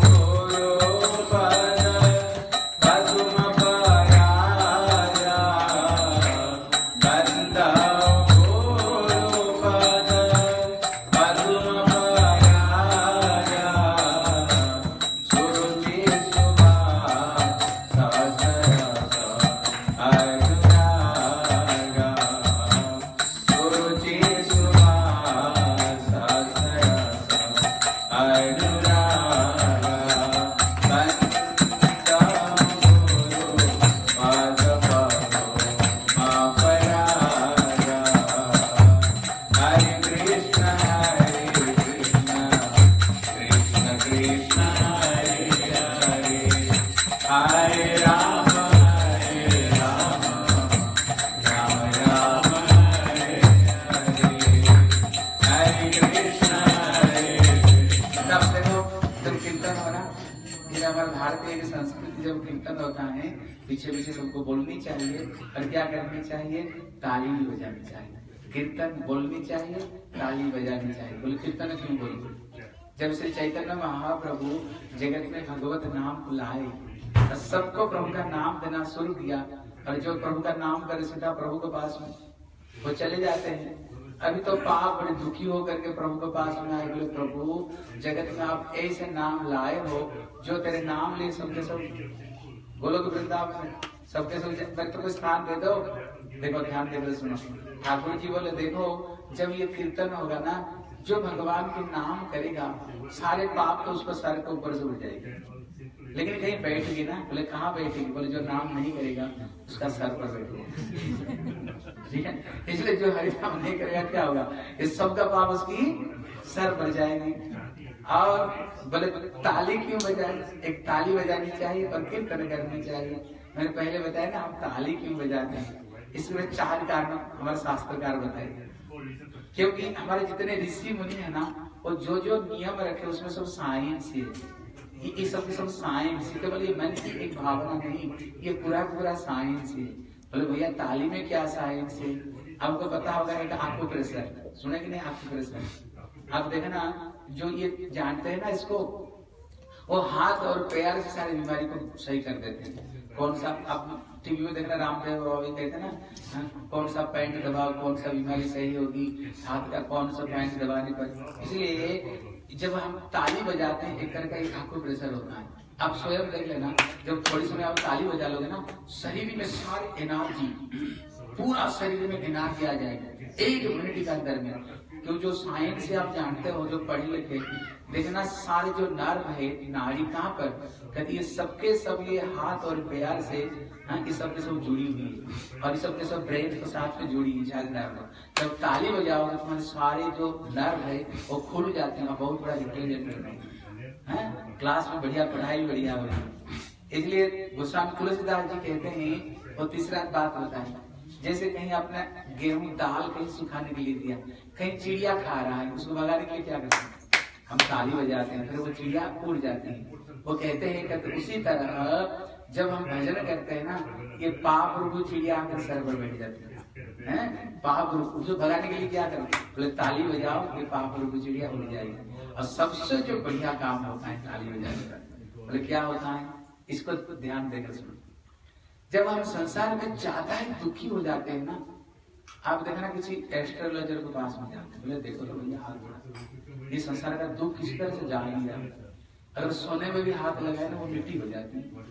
पीछे पीछे सबको बोलनी चाहिए और क्या करनी चाहिए, ताली भी बजानी चाहिए। कीर्तन बोलनी चाहिए, ताली बजानी चाहिए। बोले कीर्तन क्यों बोलते? जब श्री चैतन्य महाप्रभु जगत में भगवत नाम लाए, सबको प्रभु का नाम देना शुरू किया और जो प्रभु का नाम करे सीधा प्रभु के पास में वो चले जाते हैं। अभी तो पाप बड़े दुखी होकर के प्रभु के पास में आए, बोले प्रभु जगत में आप ऐसे नाम लाए हो जो तेरे नाम ले सबके सब गोलोक वृंदावन में सबके सब भक्तों को स्थान दे दो। देखो ध्यान देकर सुनो, ठाकुर जी बोले देखो जब ये कीर्तन होगा ना, जो भगवान के नाम करेगा सारे पाप तो उसको सर के ऊपर से उड़ जाएंगे, लेकिन कहीं बैठेगी ना, बोले कहाँ बैठेगी? बोले जो नाम नहीं करेगा उसका सर पर बैठेगा। ठीक है, इसलिए जो हरि नाम नहीं करेगा क्या होगा, इस सब का पाप उसकी सर पर जाएंगे। और बोले ताली क्यों बजाए? एक ताली बजानी चाहिए और कीर्तन करनी चाहिए। मैंने पहले बताया ना हम ताली क्यों बजाते हैं, इसमें चार कारण हमारे शास्त्रकार बताए। क्योंकि हमारे जितने ऋषि मुनि है ना, वो जो जो नियम रखे उसमें सब साइंस है, ये सब सब साइंस, केवल ये मन की एक भावना नहीं, ये पूरा पूरा साइंस है। बोले भैया ताली में क्या साइंस है? आपको पता होगा एक आंखों प्रेशर, सुने कि नहीं? आंखों प्रेशर आप देखो ना, जो ये जानते हैं ना इसको, वो हाथ और पैर से सारी बीमारी को सही कर देते हैं। कौन सा आप टीवी में देखना, रामदेव बाबा कहते हैं ना, कौन सा पैंट दबाओ कौन सा बीमारी सही होगी, हाथ का कौन सा पैंट दबाने पर। इसलिए जब हम ताली बजाते हैं एक तरह का एक आंखों प्रेशर होता है। आप स्वयं देख लेना, जब थोड़ी समय आप ताली बजा लोगे ना, शरीर में सारी एनर्जी, पूरा शरीर में एनर्जी आ जाएगी एक मिनट के अंदर में। क्यों जो साइंस से आप जानते हो, जो पढ़े लिखे, देखना सारे जो नर्व है, नाड़ी कहाँ पर, कहती है सबके सब ये हाथ और पैर से, हाँ ये सबके सब जुड़ी हुई है और ये सबके सब ब्रेन के साथ में जुड़ी है सारे नर्व। जब ताली बजाओगे तुम्हारे सारे जो नर्व है वो खुल जाते हैं, बहुत बड़ा इंटेलिजेंट है, क्लास में बढ़िया पढ़ाई बढ़िया हो रही। इसलिए गोस्वामी तुलसीदास जी कहते हैं, और तीसरा बात बताए, जैसे कहीं आपने गेहूं दाल कहीं सुखाने के लिए दिया, कहीं चिड़िया खा रहा है, उसको भगाने के लिए क्या करते हैं? हम ताली बजाते हैं, फिर वो चिड़िया उड़ जाती है। वो कहते हैं कहते उसी तरह जब हम भजन करते हैं ना, ये पाप रूपी चिड़िया आकर सर पर बैठ जाती है, हैं? पाप रूप उसको भगाने के लिए क्या करते हैं? बोले ताली बजाओ, ये पाप रूपी चिड़िया उड़ जाएगी। और सबसे जो बढ़िया काम होता है ताली बजाने का, बोले क्या होता है? इसको ध्यान देकर सुनो। जब हम संसार में ज्यादा ही दुखी हो जाते हैं ना, आप देखना किसी एस्ट्रोलॉजर के पास में जाते हैं, बोले देखो तो भैया हाथ बढ़ा, ये संसार का दुख किसी तरह से जा नहीं जाता। अगर सोने में भी हाथ लगाए ना वो मिट्टी हो जाती है।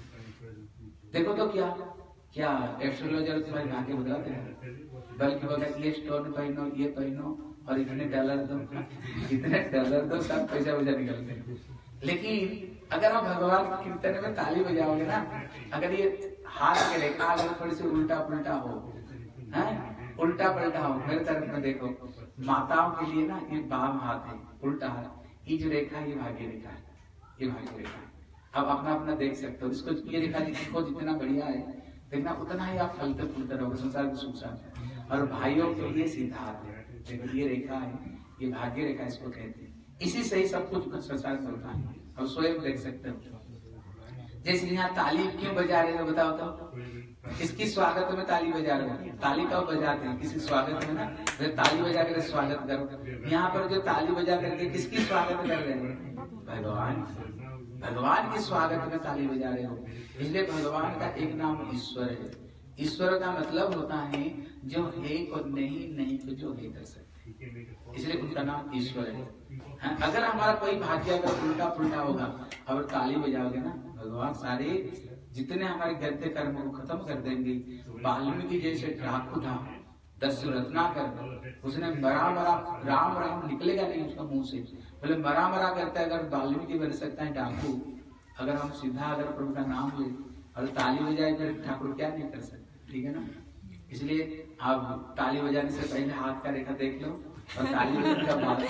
देखो तो क्या क्या एस्ट्रोलॉजर तुम्हारे भाग्य बदलाते हैं, बल्कि बोला ये स्टोन पहनो, ये पहनो और इतने डॉलर दो, इतने डॉलर दो, सब पैसा वैसा निकलते हैं। लेकिन अगर आप भगवान के कीर्तन में ताली बजाओगे ना, अगर ये हाथ के रेखा अगर थोड़ी सी उल्टा पुल्टा हो, है उल्टा पलटा हो, मेरे तरफ में देखो, माताओं के लिए ना ये बाम हाथ है, उल्टा हाथ, ये जो रेखा है ये भाग्य रेखा है, ये भाग्य रेखा है। अब अपना अपना देख सकते हो, इसको ये रेखा जिसको जितना बढ़िया है देखना उतना ही आप फलते फूलते रहोगे संसार के सुख शांति। और भाइयों के लिए सीधा हाथ है, देखो ये रेखा है, ये भाग्य रेखा इसको कहते हैं, इसी से ही सब कुछ संसार चलता है। अब स्वयं देख सकते हो, जैसे यहाँ ताली क्यों बजा रहे हो बताओ तो, किसकी स्वागत में ताली बजा रहे हो? ताली कब बजाते हैं? किसी स्वागत में ना, ताली बजा कर स्वागत करो। यहाँ पर जो ताली बजा करके किसकी स्वागत कर रहे हैं? भगवान, भगवान के स्वागत में ताली बजा रहे हो। इसलिए भगवान का एक नाम ईश्वर है। ईश्वर का मतलब होता है जो है को नहीं, नहीं को जो है कर सकते, इसलिए उनका नाम ईश्वर है। हाँ, अगर हमारा कोई भाग्य अगर उल्टा पुल्टा होगा, अगर ताली बजाओगे ना, भगवान सारे जितने हमारे गद्य कर्म को खत्म कर देंगे। वाल्मीकि जैसे डाकू था, दस रत्नाकर, उसने मरा मरा राम राम निकलेगा नहीं उसका मुंह से, बोले मरा मरा करता है। अगर वाल्मीकि बन सकता है डाकू, अगर हम सीधा अगर प्रभु का नाम ले और ताली बजाए फिर ठाकुर क्या नहीं कर सकते, ठीक है ना। इसलिए आप ताली बजाने से पहले हाथ का रेखा देख लो और ताली बजाने का बाद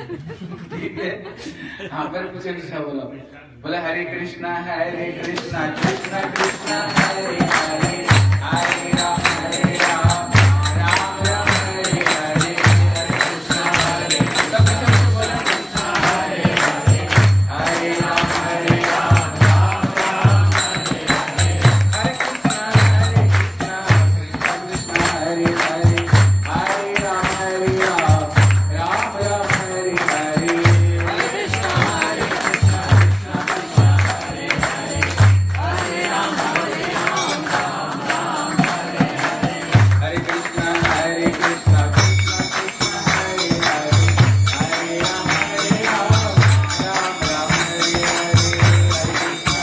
ठीक है। हाँ पर कुछ अच्छा बोला, बोला हरे कृष्णा हरे कृष्णा कृष्णा कृष्णा हरे हरे, हरे राम हरे राम राम राम हरे हरे, हरे कृष्णा हरे सब सब बोला कृष्णा हरे हरे, हरे राम हरे राम राम राम हरे हरे, हरे कृष्णा हरे कृष्णा कृष्णा कृष्णा हरे हरे, हरे राम हरे राम राम राम हरे हरे, हरे कृष्णा हरे कृष्णा कृष्णा कृष्णा हरे हरे, हरे राम हरे राम राम राम हरे हरे, हरे कृष्णा हरे कृष्णा कृष्णा कृष्णा हरे हरे, हरे राम हरे राम राम राम हरे हरे, हरे कृष्णा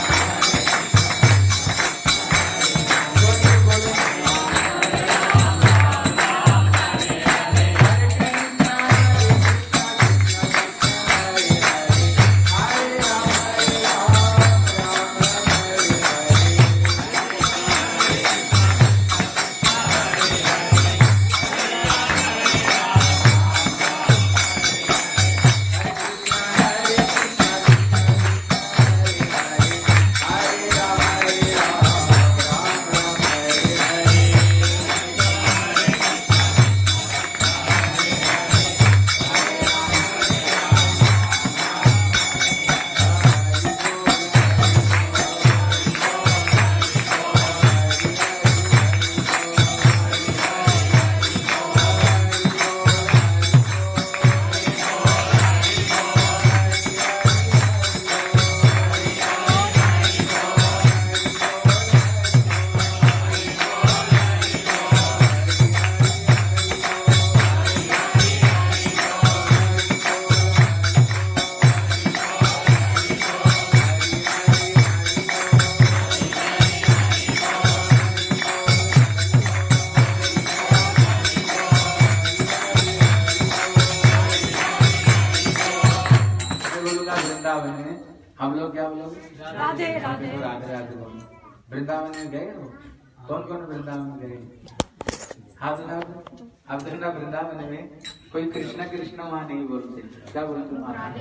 बोलो बोलो हम लोग क्या बोलोगे? राधे राधे राधे राधे बोलो। वृंदावन में गए हो? कौन कौन वृंदावन में गए? हाथ उठाओ। अब देखना वृंदावन में कोई कृष्णा कृष्णा वहाँ नहीं बोलते, क्या बोलते?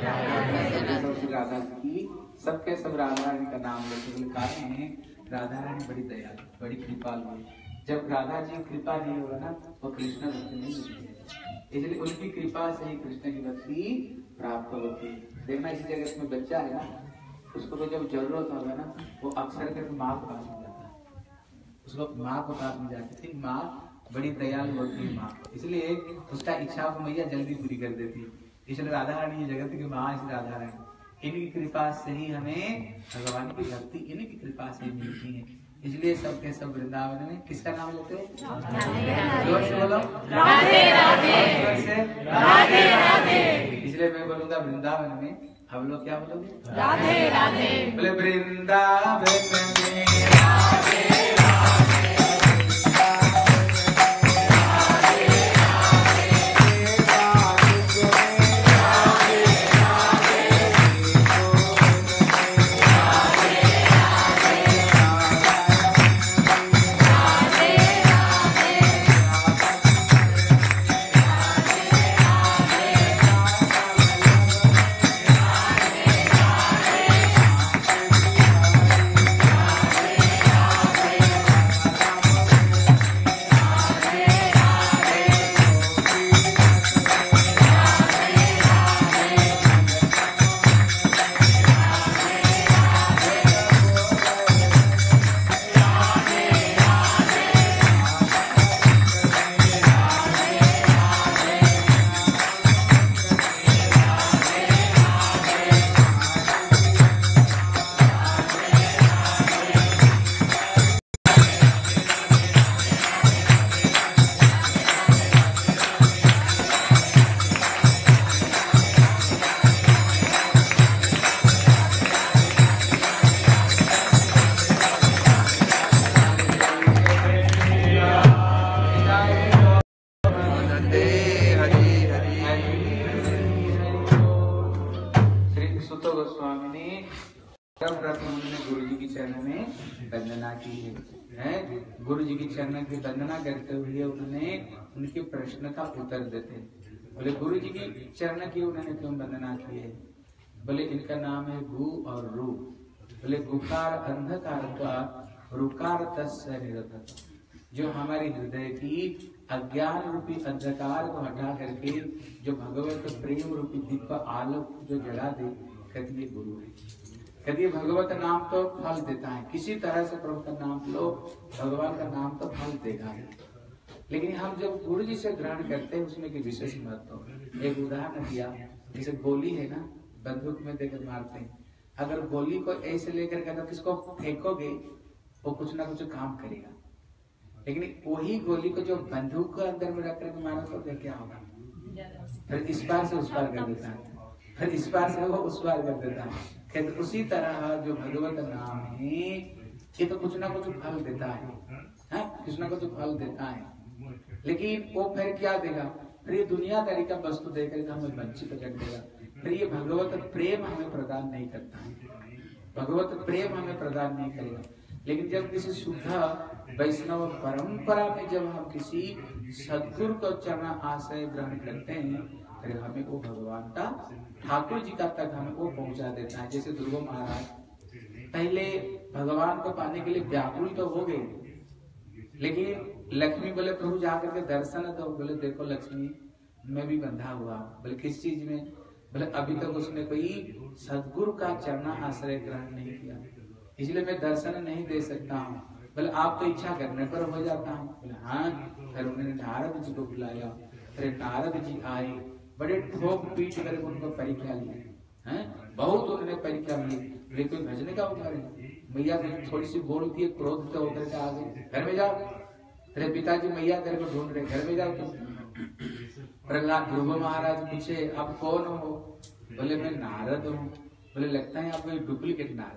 राधा की सबके सब राधा रानी का नाम लेते। कारण है राधा रानी बड़ी दयालु, बड़ी कृपालु। जब राधा जी कृपा नहीं होगा ना वो कृष्ण भक्ति नहीं मिलती, इसलिए उनकी कृपा से ही कृष्ण की भक्ति प्राप्त होती है। देखना इस जगत में बच्चा है ना, उसको तो जब जरूरत होगा ना वो अक्सर करके माँ के पास में जाता है, उसको माँ के पास में जाती थी। माँ बड़ी दयालु होती है माँ, इसलिए उसका इच्छा को मैया जल्दी पूरी कर देती है। इसलिए राधा रानी जगत की माँ इस राधा रानी, इनकी कृपा से ही हमें भगवान की भक्ति इनकी कृपा से मिलती है। इसलिए सबके सब वृंदावन में किसका नाम लेते हैं? जोर से बोलो राधे राधे, जोर से राधे राधे। इसलिए मैं बोलूंगा वृंदावन में, हम लोग क्या बोलोगे? राधे राधे। बोले वृंदावन में राधे राधे, सर्वप्रथम उन्होंने गुरु जी की चरण में वंदना की है, है? गुरु जी की चरण की वंदना करते हुए उन्होंने उनके प्रश्न का उत्तर देते। बोले गुरु जी की चरण की उन्होंने क्यों वंदना की है? बोले इनका नाम है गु और रू। बोले गुकार अंधकार का, रुकार तस्य निरतः। जो हमारे हृदय की अज्ञान रूपी अंधकार को हटा करके जो भगवत प्रेम रूपी दीप आलोक जो जला दे, कहती ये गुरु है। कहती भगवत नाम तो फल देता है, किसी तरह से प्रभु का नाम लो, भगवान का नाम तो फल देगा। लेकिन हम जब गुरु जी से ग्रहण करते हैं उसमें की विशेष महत्व। एक उदाहरण दिया, जैसे गोली है ना, बंदूक में देकर मारते हैं। अगर गोली को ऐसे लेकर के अगर किसको फेंकोगे वो कुछ ना कुछ काम करेगा, लेकिन वही गोली को जो बंदूक को अंदर में रख करके मारो तो क्या होगा? फिर इस पार से उस पार कर देता है, फिर इस पार से वो उस पार कर देता है। कहते उसी तरह जो भगवत नाम है ये तो कुछ ना कुछ फल देता है, है? कुछ ना कुछ फल देता है, लेकिन वो फिर क्या देगा? फिर ये दुनियादारी का वस्तु देकर हमें वंचित कर देगा। फिर ये भगवत प्रेम हमें प्रदान नहीं करता है, भगवत प्रेम हमें प्रदान नहीं करेगा। लेकिन जब किसी शुद्ध वैष्णव परंपरा में जब हम किसी सदगुरु को चरण आश्रय ग्रहण करते हैं, फिर हमें वो भगवान का, ठाकुर जी का तक हमें वो पहुंचा देता है। जैसे ध्रुव महाराज पहले भगवान को पाने के लिए व्याकुल तो हो गए, लेकिन लक्ष्मी बोले प्रभु जाकर के दर्शन दो। बोले देखो लक्ष्मी मैं भी बंधा हुआ। बोले किस चीज में? बोले अभी तक उसने कोई सदगुरु का चरण आश्रय ग्रहण नहीं किया, इसलिए मैं दर्शन नहीं दे सकता हूँ। बोले आप तो इच्छा करने पर हो जाता हूँ। बोले हाँ। फिर उन्होंने नारद जी को बुलाया, फिर नारद जी आए, बड़े ठोक पीट कर उनको परीक्षा ली, हैं? बहुत उन्होंने परीक्षा ली। लेकिन कोई भजने का उठा रहे, मैया थोड़ी सी बोलती है, क्रोध तो होकर के आ गए, घर में जाओ। तेरे पिताजी मैया तेरे को ढूंढ रहे, घर में जाओ तुम। प्रहलाद ध्रुव महाराज पूछे आप कौन हो? बोले मैं नारद हूँ। बोले लगता है आप डुप्लीकेट नारद।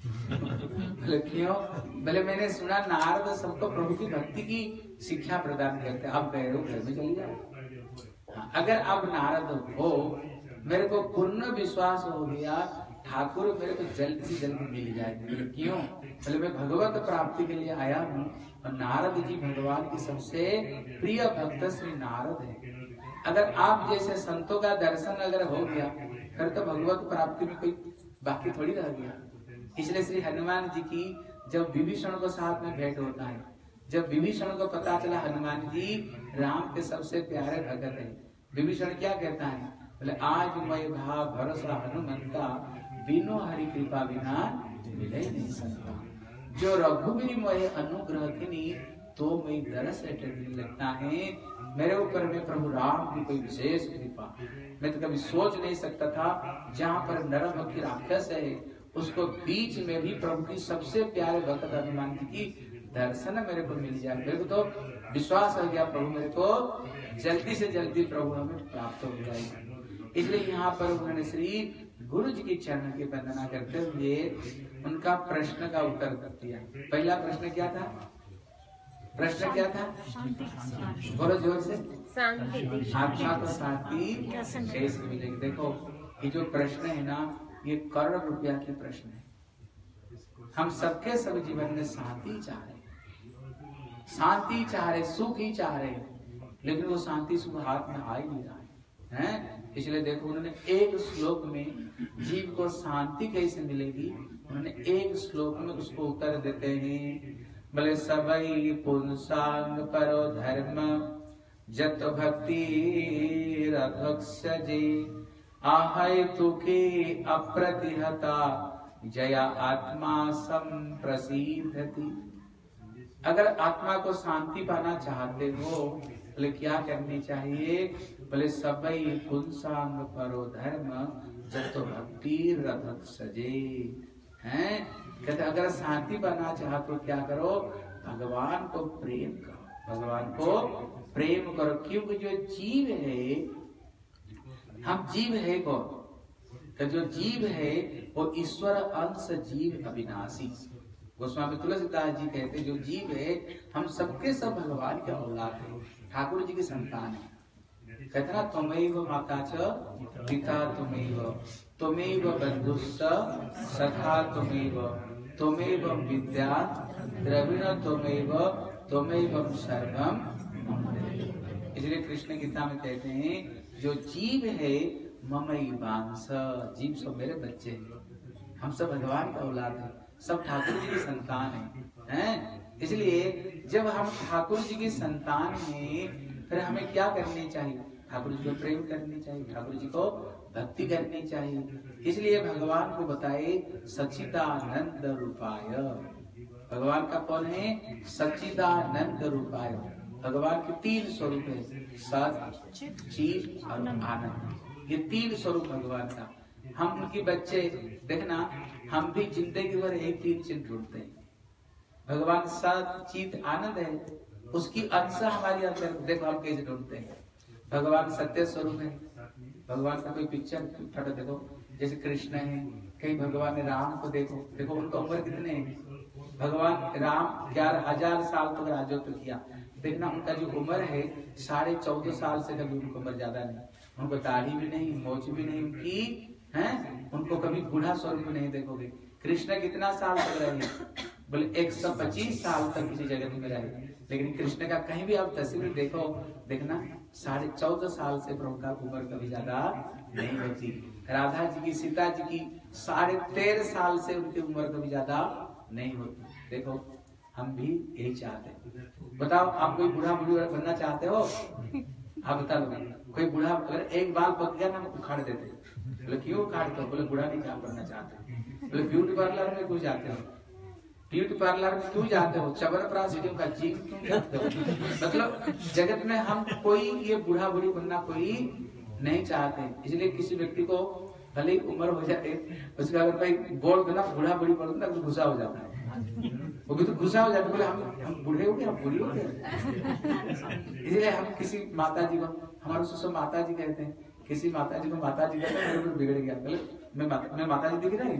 बोले क्यों? बोले मैंने सुना नारद सबको प्रभु की भक्ति की शिक्षा प्रदान करते, आप गए हो घर में चली जाओ। हाँ, अगर आप नारद हो, मेरे को पूर्ण विश्वास हो गया ठाकुर मेरे को जल्द से जल्द मिल जाएगी। क्यों? बोले मैं भगवत प्राप्ति के लिए आया हूँ और नारद जी भगवान की सबसे प्रिय भक्त श्री नारद है। अगर आप जैसे संतों का दर्शन अगर हो गया फिर तो भगवत प्राप्ति में कोई बाकी थोड़ी रह गया। इसलिए श्री हनुमान जी की जब विभीषण को साथ में भेंट होता है, जब विभीषण को पता चला हनुमान जी राम के सबसे प्यारे भगत है, विभीषण क्या कहता है? बोले आज मैं भाव भरोसा हनुमंता, बिनु हरि कृपा बिना मिले नहीं सकता। जो रघुवीर मोहे अनुग्रह किनी, तो मैं दरस लगता है मेरे ऊपर में प्रभु राम की कोई विशेष कृपा। मैं तो कभी सोच नहीं सकता था जहाँ पर नरभक्षी राक्षस है उसको बीच में भी प्रभु की सबसे प्यारे भक्त हनुमान जी की दर्शन मेरे को मिल जाए। मेरे को तो विश्वास हो गया प्रभु मेरे को जल्दी से जल्दी प्रभु हमें प्राप्त हो जाएगा। इसलिए यहाँ पर उन्होंने श्री गुरु जी की चरण की वंदना करते हुए उनका प्रश्न का उत्तर कर दिया। पहला प्रश्न क्या था? प्रश्न क्या था? बोलो जोर से। आत्मा को शांति कैसे मिलेगी? देखो ये जो प्रश्न है ना, ये करोड़ रुपया की प्रश्न है। हम सबके सब जीवन में शांति चाह रहे, शांति चाह रहे, सुख ही चाह रहे, लेकिन वो शांति सुख हाथ में आ ही नहीं रहा है, है? इसलिए देखो उन्होंने एक श्लोक में जीव को शांति कैसे मिलेगी, उन्होंने एक श्लोक में उसको उत्तर देते हैं। बोले सबई पुंसांग परो धर्म जत भक्ति रघुक्षजे आहै तुके अप्रतिहता जया आत्मा संप्रसिद्धति। अगर आत्मा को शांति पाना चाहते हो बोले क्या करनी चाहिए? बोले सबई पुंसांग परो धर्म जत भक्ति रघुक्षजे। हैं? कहते अगर शांति पाना चाहते हो क्या करो? भगवान को प्रेम करो, भगवान को प्रेम करो। क्योंकि जो जीव है, हम जीव है कौन? तो जो जीव है वो ईश्वर अंश जीव अविनाशी। गोस्वामी तुलसीदास जी कहते जो जीव है हम सबके सब भगवान के औलाद है, ठाकुर जी की संतान है। कहते ना तुमैव माता च पिता तुमैव, त्वमेव बन्धुश्च सखा त्वमेव त्वमेव विद्या द्रविण त्वमेव त्वमेव सर्वम। इसलिए कृष्ण गीता में कहते हैं जो जीव है ममैवांश, जीव सब मेरे बच्चे हैं, हम सब भगवान का औलाद है, सब ठाकुर जी की संतान है, हैं? इसलिए जब हम ठाकुर जी की संतान हैं फिर हमें क्या करनी चाहिए? ठाकुर जी को प्रेम करनी चाहिए, ठाकुर जी को भक्ति करनी चाहिए। इसलिए भगवान को बताए सच्चिदानंद रूपाय। भगवान का कौन है? सच्चिदानंद रूपाय। भगवान के तीन स्वरूप है, सत, चित और आनंद। ये तीन स्वरूप भगवान का। हम उनके बच्चे, देखना हम भी जिंदगी भर एक तीन चीज ढूंढते हैं। भगवान सत, चित, आनंद है, उसकी अंश हमारी अंदर। देखो हम कैसे ढूंढते हैं। भगवान सत्य स्वरूप है। भगवान का कोई पिक्चर फोटो देखो, जैसे कृष्ण है, कहीं भगवान ने राम को देखो, देखो उनका उम्र कितने है। भगवान राम ग्यारह हजार साल तक राजत्व किया, देखना उनका जो उम्र है साढ़े चौदह साल से कभी उनको उम्र ज्यादा नहीं। उनको दाढ़ी भी नहीं, मोच भी नहीं उनकी, हैं? उनको कभी बूढ़ा स्वरूप नहीं देखोगे। कृष्ण कितना साल तक रहे? बोले एक सौ पच्चीस साल तक किसी जगत में रहे, लेकिन कृष्ण का कहीं भी आप तस्वीर देखो, देखना साढ़े चौदह साल से प्रभु का उम्र कभी ज्यादा नहीं होती। राधा जी की, सीता जी की साढ़े तेरह साल से उनकी उम्र कभी ज्यादा नहीं होती। देखो हम भी यही चाहते हैं। बताओ आप कोई बूढ़ा बूढ़ी बनना चाहते हो? आप बता दो, कोई बूढ़ा अगर एक बाल पक गया ना उखाड़ देते, बोले क्यों उखाड़ते हो? बोले बूढ़ा नहीं काम करना चाहते। बोले ब्यूटी पार्लर में क्यों जाते हो? ब्यूटी पार्लर में क्यों जाते हो? चवनप्राश का जीव क्यों जाते हो? मतलब जगत में हम कोई ये बूढ़ा बूढ़ी बनना कोई नहीं चाहते। इसलिए किसी व्यक्ति को भले ही उम्र हो जाए, उसका अगर कोई बोल दो ना बूढ़ा बूढ़ी बोल दो, गुस्सा हो जाता है। वो भी तो गुस्सा हो जाता है, बोले हम हम बूढ़े हो गए, हम बूढ़ी हो गए। इसलिए हम किसी माता जी को, हमारे ससुर माता जी कहते हैं, किसी माता जी को माता जी कहते हैं, मेरे बिगड़ गया, बोले मैं माता मैं माता जी दिख रही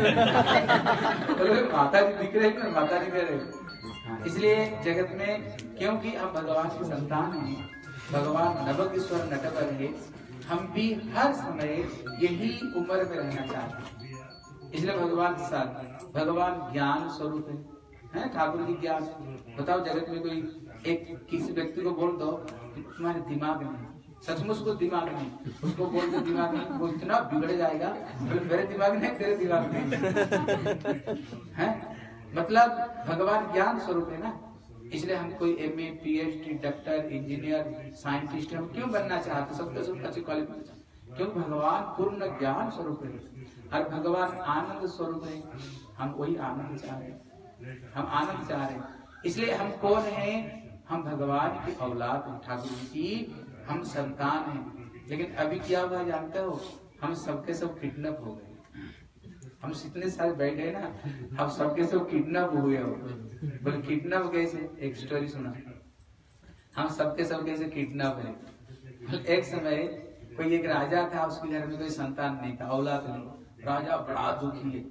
बोले माता जी दिख रही मैं माता जी कह रही। इसलिए जगत में, क्योंकि हम भगवान की संतान हैं, भगवान नवकिशोर नटवर है, हम भी हर समय यही उम्र में रहना चाहते हैं। इसलिए भगवान साथ भगवान ज्ञान स्वरूप है, हैं? ठाकुर जी ज्ञान। बताओ जगत में कोई एक किसी व्यक्ति को बोल दो तुम्हारे दिमाग नहीं, सचमुच को दिमाग नहीं, उसको बोल दो दिमाग नहीं, वो इतना बिगड़ जाएगा, मेरे दिमाग नहीं तेरे दिमाग नहीं है। मतलब भगवान ज्ञान स्वरूप है ना। इसलिए हम कोई M A, P H D, doctor, engineer, scientist हम क्यों बनना चाहते? सबके सब अच्छे क्वालिफिकेशन, क्योंकि भगवान पूर्ण ज्ञान स्वरूप है और भगवान आनंद स्वरूप है। हम वही आनंद चाह रहे हैं, हम आनंद चाह रहे हैं। इसलिए हम कौन हैं? हम भगवान की औलाद हैं, ठाकुर जी की हम संतान हैं। लेकिन अभी क्या हुआ जानते हो? हम सबके सब किडनैप हो गए। हम इतने सारे बैठे ना, हम सबके सब किडनैप हुए हो। बोले किडनैप कैसे? एक स्टोरी सुना। हम सबके सब कैसे किडनैप है। एक समय कोई एक राजा था, उसके घर में कोई संतान नहीं था, औलाद नहीं। राजा बड़ा दुखी है,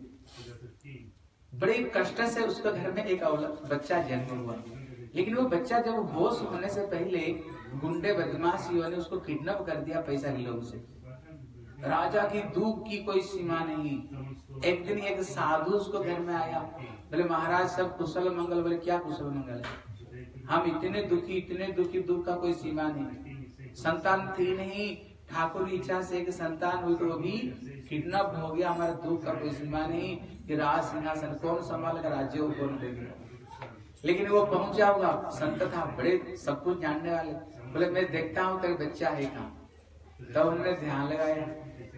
बड़े कष्ट से उसके घर में एक औलाद बच्चा जन्म हुआ। लेकिन वो बच्चा जब होश होने से पहले गुंडे बदमाशियों ने उसको किडनैप कर दिया पैसा के लोभ से। राजा की दुख की कोई सीमा नहीं। एक दिन एक साधु उसको घर में आया, बोले महाराज सब कुशल मंगल? बोले क्या कुशल मंगल है? हम इतने दुखी इतने दुखी, दुख का कोई सीमा नहीं। संतान थी नहीं, ठाकुर की इच्छा से एक संतान हुई तो वो भी किडनैप हो गया। हमारे दुख का कोई सीमा नहीं कि राज सिंहासन कौन संभालेगा, राज्य को कौन देगा। लेकिन वो पहुंचा होगा, संत था, बड़े सब कुछ जानने वाले। बोले मैं देखता हूँ तेरे बच्चा है कहाँ। तब उन्होंने ध्यान लगाया,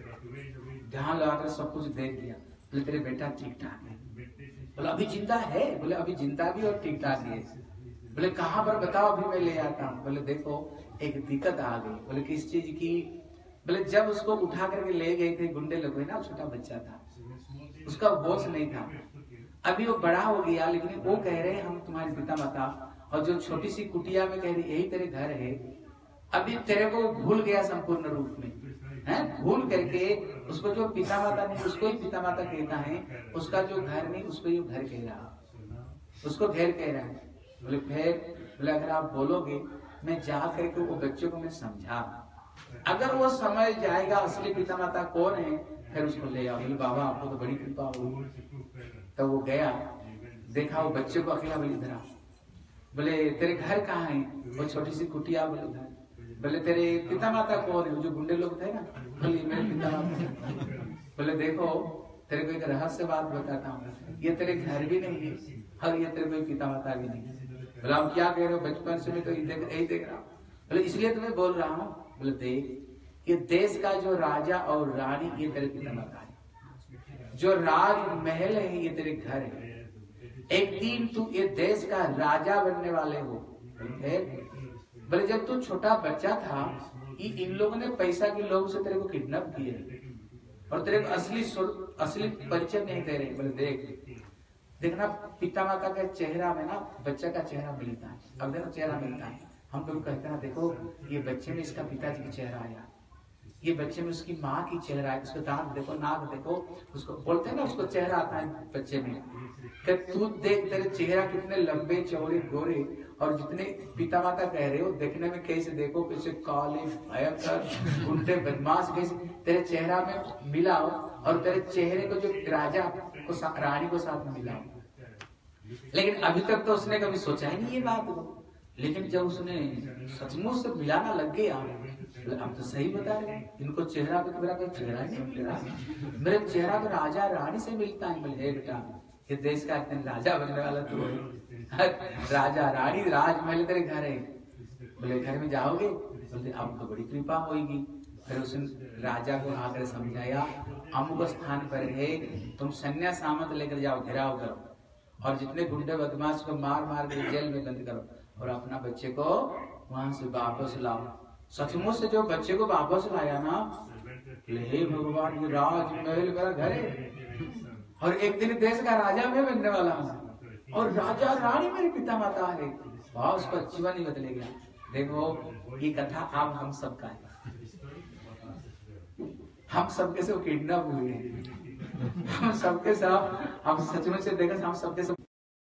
ध्यान लगाकर सब कुछ देख लिया। बोले तेरे बेटा ठीक ठाक है। बोले अभी जिंदा है? बोले अभी जिंदा भी और ठीक ठाक है। बोले कहाँ पर बताओ, अभी मैं ले आता हूँ। बोले देखो एक दिक्कत आ गई। बोले किस चीज की? बोले जब उसको उठा करके ले गए थे गुंडे लोग, ना छोटा बच्चा था, उसका होश नहीं था। अभी वो बड़ा हो गया, लेकिन वो कह रहे हैं हम तुम्हारे पिता माता, और जो छोटी सी कुटिया में कह रही यही तेरे घर है। अभी तेरे को भूल गया संपूर्ण रूप में, है भूल करके उसको जो पिता माता नहीं उसको ही पिता माता कहता है, उसका जो घर नहीं उसको ही घर कह रहा, उसको घर कह रहा है। बोले फिर बोले अगर आप बोलोगे मैं जा करके वो बच्चों को मैं समझा, अगर वो समझ जाएगा असली पिता माता कौन है फिर उसको ले आओ। बोले बाबा आपको तो बड़ी कृपा हो। तो वो गया, देखा वो बच्चे को अकेला। बोले इधर आ। बोले तेरे घर कहाँ है? वो छोटी सी कुटिया। बोले घर। बोले तेरे पिता माता कौन है? जो गुंडे लोग थे ना। बोले मेरे पिता माता। बोले देखो तेरे को एक रहस्य बात बताता हूँ, ये तेरे घर भी नहीं है और ये तेरे कोई पिता माता भी नहीं है। बोला आप क्या कह रहे हो? बचपन से मैं तो यही देख रहा हूँ। बोले इसलिए तुम्हें बोल रहा हूँ। बोले देख ये देश का जो राजा और रानी ये तेरे पिता माता है, जो राजमहल है ये तेरे घर है। एक दिन तू ये देश का राजा बनने वाले हो। बोले जब तू छोटा बच्चा था इन लोगों ने पैसा के लोग से तेरे को किडनैप किए और तेरे को असली असली परिचय नहीं दे रहे। बोले देख देखना पिता माता के चेहरा में ना बच्चा का चेहरा मिलता है। अब देखो चेहरा मिलता है। हम लोग कहते हैं देखो ये बच्चे में इसका पिताजी का चेहरा आया, ये बच्चे में उसकी माँ की चेहरा है, उसका दांत देखो, नाक देखो, उसको बोलते हैं ना उसको चेहरा आता है बच्चे में। तू देख तेरे चेहरा कितने लंबे चौड़े गोरे और जितने पिता माता कह रहे हो देखने में कैसे देखो कैसे काले भयंकर गुंडे बदमाश कैसे तेरे चेहरा में मिलाओ और तेरे चेहरे को जो राजा को रानी को साथ में मिलाओ। लेकिन अभी तक तो उसने कभी सोचा ही नहीं ये बात को। लेकिन जब उसने सचमुच से मिलाना लग गया, अब तो सही बता रहे इनको चेहरा पे मेरा कोई चेहरा ही नहीं मिल रहा, मेरे चेहरा तो राजा रानी से मिलता है। बोले बेटा ये देश का राजा बनने वाला तू है, राजा रानी राजमहल तेरे घर है। बोले घर में जाओगे? बोलते अब तो बड़ी कृपा होगी। फिर उसने राजा को आकर समझाया अमुक स्थान पर है, तुम सैन्य सामंत लेकर जाओ, घेराव करो और जितने गुंडे बदमाश को मार मार कर जेल में बंद करो और अपना बच्चे को वहां से वापस लाओ। सचमुच से जो बच्चे को वापस लाया ना, हे भगवान ये राजमहल मेरा घर है और एक दिन देश का राजा मैं बनने वाला हूँ और राजा रानी मेरे पिता माता है। वाह उसका जीवन ही बदले गया। देखो ये कथा अब हम सबका है, हम सबके से किडनैप हुए हैं, हम सबके साथ हम सचमुच से देखा हम सबके साथ